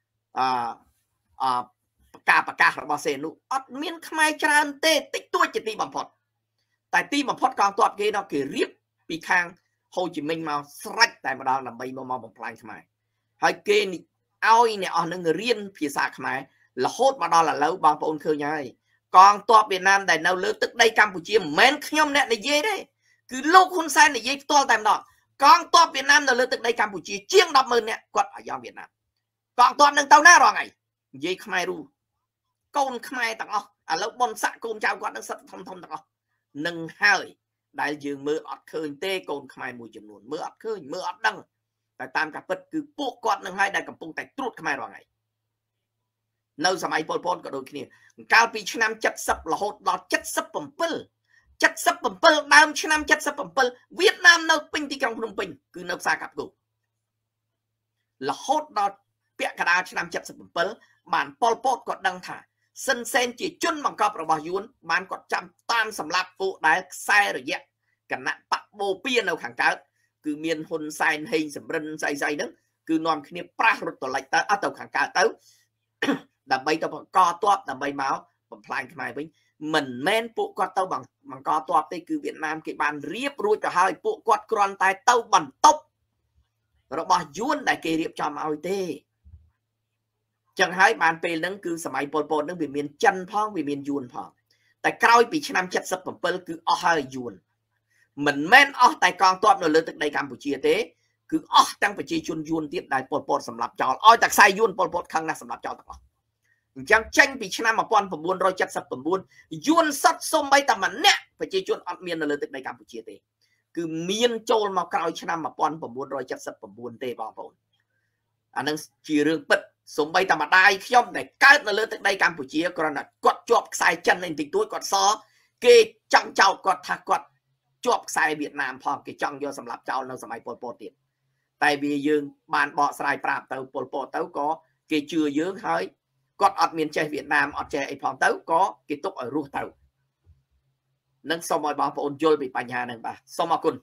ประกาศระบาเซนุอัดเมียนขมายจานเตติดตัวจะตีบัมพอดแต่ตีบัมพอดกองตัวเกย์เราเกย์เรียบปีคางโฮจิมินมาสลัดแต่มาดาวลำใบมาบัมพลายขมายให้เกย์นี่เอาเนี่ยอันนึงเรียนภาษาขมายละโคตรมาดาวละแล้วบางปนเคยยังกองตัวเวียดนามแต่เราเลือกตึกได้กัมพูชีแม้นขย่มเนี่ยในเย่ได้คือโลกคุณไซในเย่ตัวแต่มาดกองตัวเวียดนามเราเลือกตึกได้กัมพูชีเชียงดับมือเนี่ยกดอายอมเวียดนามกองตัวหนึ่งเต้าหน้ารอไงเย่ขมายรู้ก้นขมายต่างอ๋อแล้วบนสะก้นเจ้ากอดนั่งสัตว์ทำต่างอ๋อหนึ่งห้าได้ยืมมืออัดเคยเต้ก้นขมายมวยจำนวนมืออัดเคยมืออัดดังแต่ตามกับปิดคือพวกกอดหนึ่งให้ได้กับปุ่งแต่ตรุษขมายรอไงในสมัยPol Potก็โดยขี้การปีชนามจัดสับละหดเราจัดสับปุ่มเปิลจัดสับปุ่มเปิลดาวชนามจัดสับปุ่มเปิลเวียดนามในปิงที่กรุงพนมเปญคือในสากับกูละหดเราเปียกระดาษชนามจัดสับปุ่มเปิลบ้านPol Potก็ดังถ่าเส้นเส้นจีจุนบังคับระบายยุนบ้านก็จำตามสำหรับผู้ได้ใส่ระยะกันนะปะโบเปียนเอาขังเก้าคือเมียนหนใส่ให้สำเร็จใส่นั้นคือนอนขี้เนี่ยปลารถตัวไหลเต้าเอาขังเก้าเต้าดับใบตัวกอตัวดับใบเมาส์ผมพลายขึ้นมาวิ่งเหมือนแม่นปุ๊กกอดเต้าบังกอตัวนี่คือเวียดนามกี่บ้านเรียบรู้จะให้ปุ๊กกอดกรอนตายเต้าบันตบระบายยุนได้เกลียบจอมเอาเต้จังให้บ้านเป็นนั่นคือสมัยPol Potนั่นเป็นเมียนจันพ่องเป็นเมียนยูนพ่องแต่กลายปีชนามจัดสับผมเปิลคืออ้อให้ยูนเหมือนแม่นอ้อแต่กองตัวเราเลือกตึกในกัมพูชีเต้คืออ้อตั้งไปจีจุนยูนที่ได้Pol Potสำหรับจออ้อจากไซยูนPol Potข้างหน้าสำหรับจอต่างจังเช่นปีชนามมาปอนผมบุญรอยจัดสับผมบุญยูนสัตว์ส้มใบตะมันเนี่ยไปจีจุนอัดเมียนเราเลือกตึกในกัมพูชีเต้คือเมียนโจลมากลายชนามมาปอนผมบุญรอยจัดสับผมบุญเต้บางคนอันนั้นจีเรื่องปิดสมใบธรรมดาขย่อมแต่การเราเลือกได้กัมพูชีกรณีกดจบสายจันในติดตัวกดซอเกจังเจ้ากดทักกดจบสายเวียดนามพอเกจังโยสำหรับเจ้าในสมัยPol Potติดแต่เบียยืงบานเบาสายปราบเต้าPol Potเต้าก็เกจือยืงเฮ้ยกดอัดเมียนใจเวียดนามอัดใจไอพอมเต้าก็เกตุกไอรูเต้านั่งสมัยบางปนโยไปปัญหาหนึ่งป่ะสมัยคุณ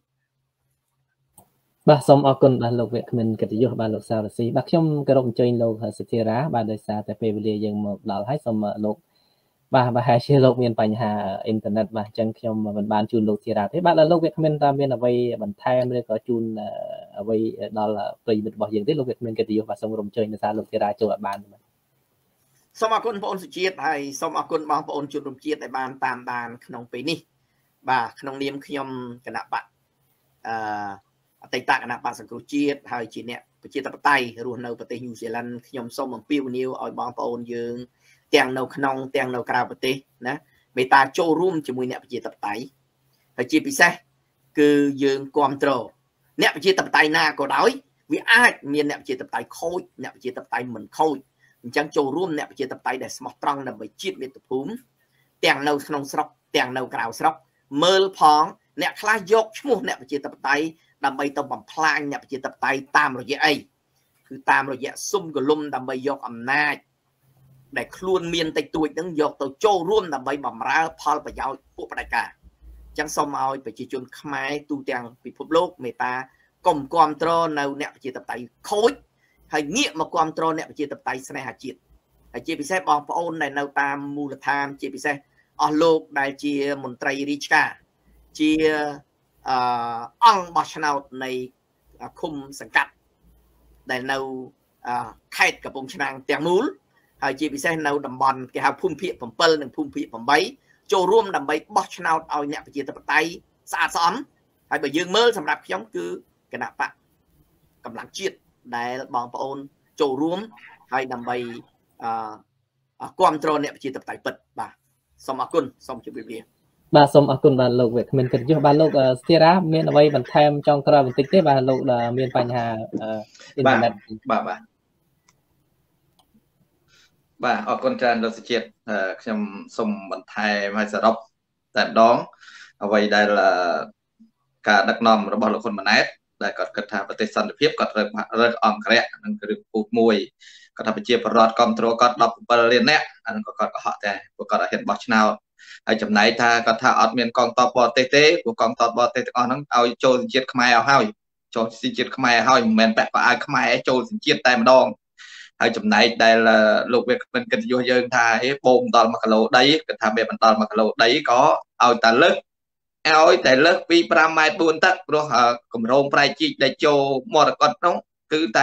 បាទសូមអរគុណបាទលោកវគ្គមិនកិត្តិយសបាទលោកសារស៊ីបាទខ្ញុំគោរពអញ្ជើញលោកសុធារាបាទដោយសារតែពេលវេលាយើងមកដល់ហើយសូមលោកបាទប្រហែលជាលោកមានបញ្ហាអ៊ីនធឺណិតបាទអញ្ចឹងខ្ញុំមិនបានជូនលោកធារាទេបាទលោកវគ្គមិនតាមមានអ្វីបន្ថែមឬក៏ជូនអ្វីដល់ប្រិយមិត្តរបស់យើងទេលោកវគ្គមិនកិត្តិយសបាទសូមរំជើញដោយសារលោកធារាចូលឲ្យបានបាទសូមអរគុណបងប្អូនសុជាតិហើយសូមអរគុណបងប្អូនជនរួមជាតិដែលបានតាមដានក្នុងពេលនេះបាទក្នុងនាមខ្ញុំគណៈបកអតីតគណៈបក្សសង្គ្រោះជាតិហើយជាអ្នកប្រជាធិបតេយ្យរស់នៅប្រទេសញូហ្សេឡង់ខ្ញុំសូមអំពាវនាវឲ្យបងប្អូនយើងទាំងនៅក្នុងទាំងនៅក្រៅប្រទេសណាមេត្តាចូលរួមជាមួយអ្នកប្រជាធិបតេយ្យហើយជាពិសេសគឺយើងគ្រប់គ្រងអ្នកប្រជាធិបតេយ្យណាក៏ដោយវាអាចមានអ្នកប្រជាធិបតេយ្យខូចអ្នកប្រជាធិបតេយ្យមិនខូចអញ្ចឹងចូលរួមអ្នកប្រជាធិបតេយ្យដែលស្មោះត្រង់ដើម្បីជាតិមាតុភូមិទាំងនៅក្នុងស្រុកទាំងនៅក្រៅស្រុកមើលផងអ្នកខ្លះយកឈ្មោះអ្នកប្រជាធិបតេយ្យដើម្បីទៅបំផ្លាញអ្នកប្រជាធិបតេយ្យតាមរយៈអីគឺតាមរយៈសុំកលុំដើម្បីយកអំណាចដែលខ្លួនមានតិចតួចហ្នឹងយកទៅចូលរួមដើម្បីបម្រើផលប្រយោជន៍ពួកផ្ដាច់ការចឹងសូមឲ្យប្រជាជនខ្មែរទូទាំងពិភពលោកមេត្តាកុំគាំទ្រនៅអ្នកប្រជាធិបតេយ្យខូចហើយងាកមកគាំទ្រអ្នកប្រជាធិបតេយ្យស្នេហាជាតិហើយជាពិសេសបងប្អូនដែលនៅតាមមូលដ្ឋានជាពិសេសអស់លោកដែលជាមន្ត្រីរាជការជាអង្គបោះឆ្នោតនៃឃុំសង្កាត់ដែលនៅខេត្តកំពង់ឆ្នាំងទាំងមូលហើយជាពិសេសនៅតំបន់គេហៅភូមិភាគ7និងភូមិភាគ8ចូលរួមដើម្បីបោះឆ្នោតឲ្យអ្នកប្រជាធិបតេយ្យស្អាតស្អំហើយបើយើងមើលសម្រាប់ខ្ញុំគឺគណៈបកកម្លាំងជាតិដែលបងប្អូនចូលរួមហើយដើម្បីគ្រប់គ្រងអ្នកប្រជាធិបតេយ្យពិតបាទសូមអរគុណសូមជម្រាបលាបាទសូមអរគុណបាទលោកវិក្កាមកិត្តិយសបាទលោកស្ទីរ៉ាមានអ្វីបន្ថែមចុងក្រោយបន្តិចទេបាទលោកមានបញ្ហាអ៊ីនធឺណិតបាទអរគុណច្រើនលោកសុជាតិខ្ញុំសូមបន្ថែមឲ្យសរុបតែម្ដងអ្វីដែលការដឹកនាំរបស់លោកហ៊ុនម៉ាណែតដែលគាត់គិតថាប្រទេសសន្តិភាពគាត់រើសអង្គរៈនឹងគឺពូជមួយគាត់ថាប្រជាពលរដ្ឋគ្រប់គ្រងគាត់17លាននាក់អានឹងគាត់កុហកតែពួកគាត់អត់ហ៊ានបោះឆ្នោតហើយចំណែកថាគាត់ថាអត់មានកងទ័ពបរទេសទេពួកកងទ័ពបរទេសទាំងអស់ហ្នឹងឲ្យចូលសញ្ជាតិខ្មែរឲ្យហើយចូលសញ្ជាតិខ្មែរឲ្យមិនមែនពាក់កៅអៅខ្មែរចូលសញ្ជាតិតែម្ដងហើយចំណែកដែលលោកវាគ្មិនកិត្តិយសយើងថាបូមដល់1គីឡូដីគាត់ថាវាមិនដល់1គីឡូដីក៏ឲ្យតែលើកពី5ម៉ែត្រ4តឹកព្រោះកម្រងប្រែកជីកដែលចូលមរកតនោះគឺតែ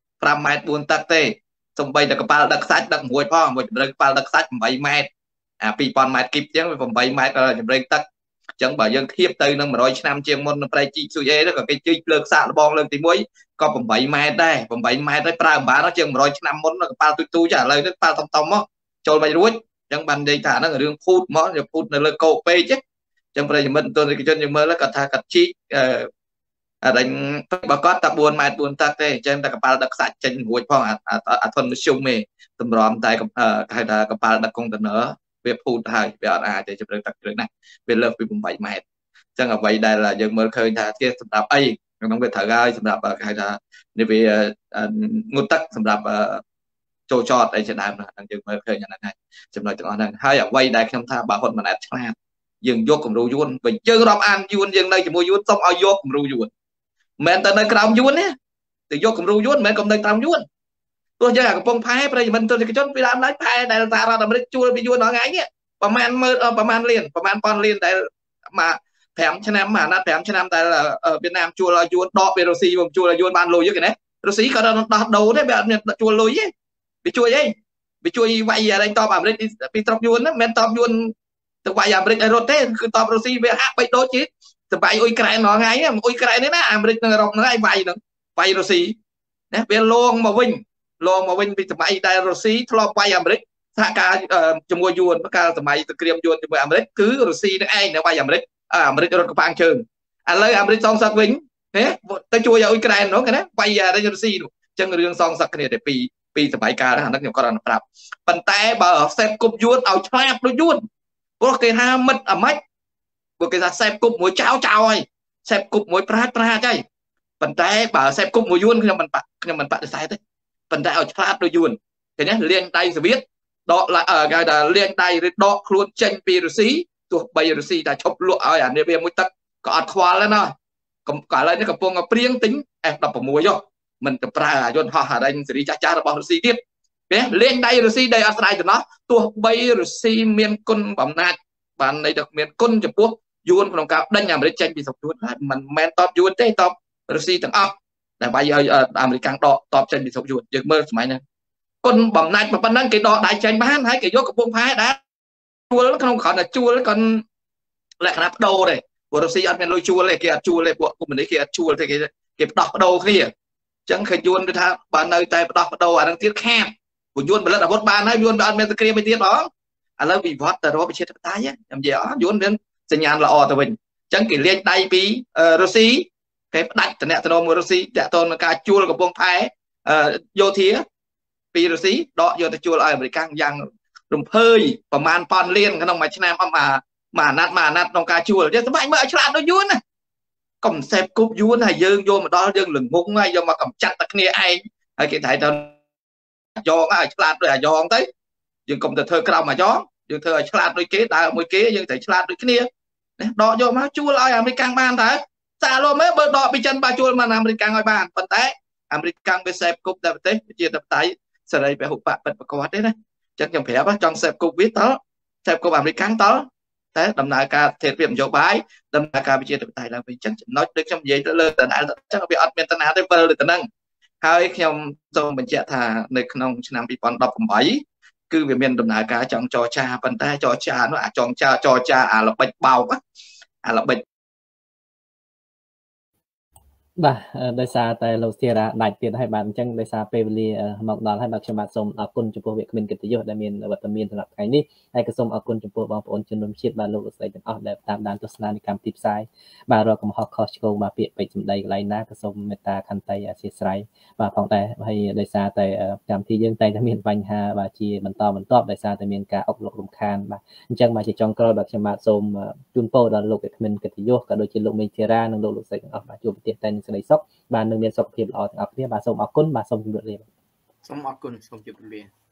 5ម៉ែត្រ4តឹកទេសំបីតែកប៉ាល់ដឹកសាច់ដឹកមួយផងមួយជំរឿនកប៉ាល់ដឹកសាច់8ម៉ែត្រ2000ម៉ែត្រគីបអញ្ចឹងវា8ម៉ែត្រក៏ជំរឿទឹកអញ្ចឹងបើយើងធៀបទៅនឹង100ឆ្នាំជាងមុនប្រែកជីកស៊ុយអេក៏គេជីកលើកសាកលបងលើកទី1ក៏8ម៉ែត្រដែរ8ម៉ែត្រហើយប្រើអំបានជាង100ឆ្នាំមុនកប៉ាល់ទូចៗឥឡូវនេះកប៉ាល់ធំៗមកចូលមិនរួចអញ្ចឹងបាននិយាយថាហ្នឹងរឿងភូតមកវាភូតនៅលើកោកពេកចឹងអញ្ចឹងប្រិយមិត្តទស្សនិកជនយើងមើលគាត់ថាគាត់ជីកអរិញបើគាត់តែ4ម៉ែត្រ4តឹកទេអញ្ចឹងតែកប៉ាល់ដឹកសាច់ចេញរួចផងអាធនមធ្យមទេតម្រាំតែគេហៅថាកប៉ាល់ដឹកកុងតឺន័រវាភូតហើយវាអត់អាចទេជម្រៅទឹកជ្រៅណាស់វាលើកពី8ម៉ែត្រអញ្ចឹងអ្វីដែលយើងមើលឃើញថាជាសម្រាប់អីក្នុងវាត្រូវហើយសម្រាប់គេហៅថានេះវាងូតទឹកសម្រាប់ចូលចតអីជាដើមហ្នឹងយើងមើលឃើញអាហ្នឹងហើយចំណុចទាំងអស់ហ្នឹងហើយអ្វីដែលខ្ញុំថាបើហ៊ុនម៉ាណែតឆ្លាតយើងយកគំរូយួនបើយើងរាប់អានយួនយើងនៅជាមួយយួនសូមឲ្យយកគំរូយួនមិនមែនតែនៅក្រោមយួនទេតែយកគំរូយួនមិនមែនកុំនៅក្រោមយួនទោះយើងអាកំពុងផែប្រិយមិត្តទស្សនិកជនពីដើមឡើយផែដែលសហរដ្ឋអាមេរិកជួលពីយួនថ្ងៃនេះប្រហែលលានប្រហែលពាន់លានដែលមក5ឆ្នាំអាណត្តិ5ឆ្នាំដែលវៀតណាមជួលឲ្យយួនដកពីរុស្ស៊ីមកជួលឲ្យយួនបានលុយទេណារុស្ស៊ីក៏ដល់ដោះដូរទេវាអត់មានជួលលុយទេវាជួយអីវាជួយវាយអីតបអាមេរិកពីត្រប់យួនហ្នឹងមិនមែនតបយួនទៅវាយអាមេរិកឲ្យរត់ទេគឺតបរុស្ស៊ីវាហាក់បីដូចជាសម្បាយអ៊ុយក្រែនរាល់ថ្ងៃហ្នឹងអ៊ុយក្រែននេះណាអាមេរិកនឹងអឺរ៉ុបហ្នឹងឯងវាយរុស្ស៊ីណាវាលងមកវិញពីសម័យដែលរុស្ស៊ីធ្លាប់វាយអាមេរិកសហការជាមួយយួនកាលសម័យសង្គ្រាមយួនជាមួយអាមេរិកគឺរុស្ស៊ីនឹងឯងនៅវាយអាមេរិករត់កប៉ាងជើងឥឡូវអាមេរិកសងសឹកវិញទៅជួយឲ្យអ៊ុយក្រែននោះគេណាវាយរុស្ស៊ីនោះអញ្ចឹងរឿងសងសឹកគ្នាតែពីសម័យកាលហ្នឹងខ្ញុំគាត់អត់ប្រាប់ប៉ុន្តែបើសេពគប់យួនឲ្យឆ្លាតដូចយួនព្រោះគេថាមិត្តអាម៉េចព្រោះគេថាសេពគប់មួយចោលហើយសេពគប់មួយប្រាជ្ញហើយប៉ុន្តែបើសេពគប់មួយយួនខ្ញុំមិនបដិសេធទេប៉ុន្តែឲ្យឆ្លាតដូចយួនឃើញទេលាងដៃសូវៀតដកគេថាលាងដៃឬដកខ្លួនចេញពីរុស្ស៊ីទោះបីរុស្ស៊ីតែឈប់លក់ឲ្យអានេះវាមួយទឹកក៏អត់ខ្វល់ដែរណាក៏ឥឡូវនេះកំពុងព្រៀងទិញ F16 យកមិនទៅប្រើអាយន្តហោះអារ៉េញសេរីចាស់របស់រុស្ស៊ីទៀតពេលលាងដៃរុស្ស៊ីដីអត់ស្ដាយទៅណោះទោះបីរុស្ស៊ីមានគុណអំណាចបានន័យថាមានគុណចំពោះយួនក្នុងការដេញអាមេរិកចេញពីស្រុកយួនហើយមិនមែនតបយួនទេតបរុស្ស៊ីទាំងអស់ដែលបាយឲ្យអាមេរិកដកតបចេញពីស្រុកយួនយើងមើលសម័យហ្នឹងគុណបំណាច់ប៉ុណ្ណឹងគេដកដៃចេញបានហើយគេយកកំពង់ផែដែរជួលក្នុងគ្រាន់តែជួលគាត់លក្ខណៈបដូរទេព្រោះរុស្ស៊ីអត់មានលុយជួលទេគេអត់ជួលទេពួកកុម្មុយនីសគេអត់ជួលទេគេបដោះបដូរគ្នាអញ្ចឹងឃើញយួនគេថាបើនៅតែបដោះបដូរអានឹងទៀតខាតព្រោះយួនផលិតអាវុធបានហើយយួនអត់មានសង្គ្រាមទេទៀតបងឥឡូវវិវត្តទៅរកប្រជាធិបតេយ្យខ្ញុំនិយាយយួនមានសញ្ញាណល្អទៅវិញអញ្ចឹងគេលាយដៃពីរុស្ស៊ីគេផ្ដាច់តំណែងមួយរុស្ស៊ីតាក់ទងនឹងការជួលកំពង់ផែយោធាពីរុស្ស៊ីដកយកទៅជួលឲ្យអាមេរិកយ៉ាងរំភើយប្រមាណប៉ុនលានក្នុងមួយឆ្នាំមួយអាណត្តិក្នុងការជួលយើងសម្បែងមើលឲ្យឆ្លាតដូចយួនណាកុំសេពគប់យួនហើយយើងយកមកដល់យើងល្ងងហើយយកមកកំចាត់តែគ្នាឯងហើយគេថៃទៅយ៉ងឲ្យឆ្លាតដូចអាយ៉ងទៅយើងកុំទៅធ្វើក្រោមអាយ៉ងយើងធ្វើឲ្យឆ្លាតដូចគេដើរមួយគេយើងត្រូវឆ្លាតដូចគ្នា đọ vô má chua lại American ban thế xa luôn mấy bơ đọ bị chân ba chua mà American ngồi bàn phần té American bị xếp cục tập tế chia tập tay sau đây phải hụt bạc bật có đấy đấy chân trong phép trong xếp cục viết đó xếp cục American đó thế đầm nại ca thiệt việc vô bái đầm nại ca bị chia tập tay là vì chân nói được trong gì đó lên tận ai chắc bị admin tận ai tới bơ được tận năng hai trong trong mình chạy thàในក្នុងឆ្នាំ2018គឺវាមានដំណើរការចង់ចរចាប៉ុន្តែចរចានោះអាចងចាចរចាអាល្បិចបោកអាល្បិចបាទដោយសារតែលោកស្ទីរ៉ាដាច់ទៀតហើយបាទអញ្ចឹងដោយសារពេលវេលាមកដល់ហើយបាទខ្ញុំបាទសូមអរគុណចំពោះវាគ្មិនកិត្តិយសដែលមានវត្តមានសម្រាប់ថ្ងៃនេះហើយក៏សូមអរគុណចំពោះបងប្អូនជនរួមជាតិបាទលោកលោកស្រីទាំងអស់ដែលតាមដានទស្សនានៃកម្មវិធីផ្សាយបាទរកកំហុសខុសឆ្គងបាទពាក្យពេចន៍សម្ដីកន្លែងណាក៏សូមមេត្តាខន្តីអធិស្ឋានបាទផងដែរហើយដោយសារតែកម្មវិធីយើងតែងតែមានបញ្ហាបាទជាបន្តបន្ទាប់ដោយសារតែមានការអុកលុករំខានបាទអញ្ចឹងបាទជាចុងក្រោយបាទខ្ញុំបាទសូមជូនពរដល់លោកវាគ្មិនកិត្តិយសក៏ដូចជាលោកមេធារានិងលោកលោកស្រីទាំងអស់បាទជួបប្រទេសតែនឹងសេចក្តីសុខបាទនឹងមានសុខភាពល្អទាំងអស់គ្នាបាទសូមអរគុណបាទសូមជម្រាបលាសូមអរគុណសូមជម្រាបលា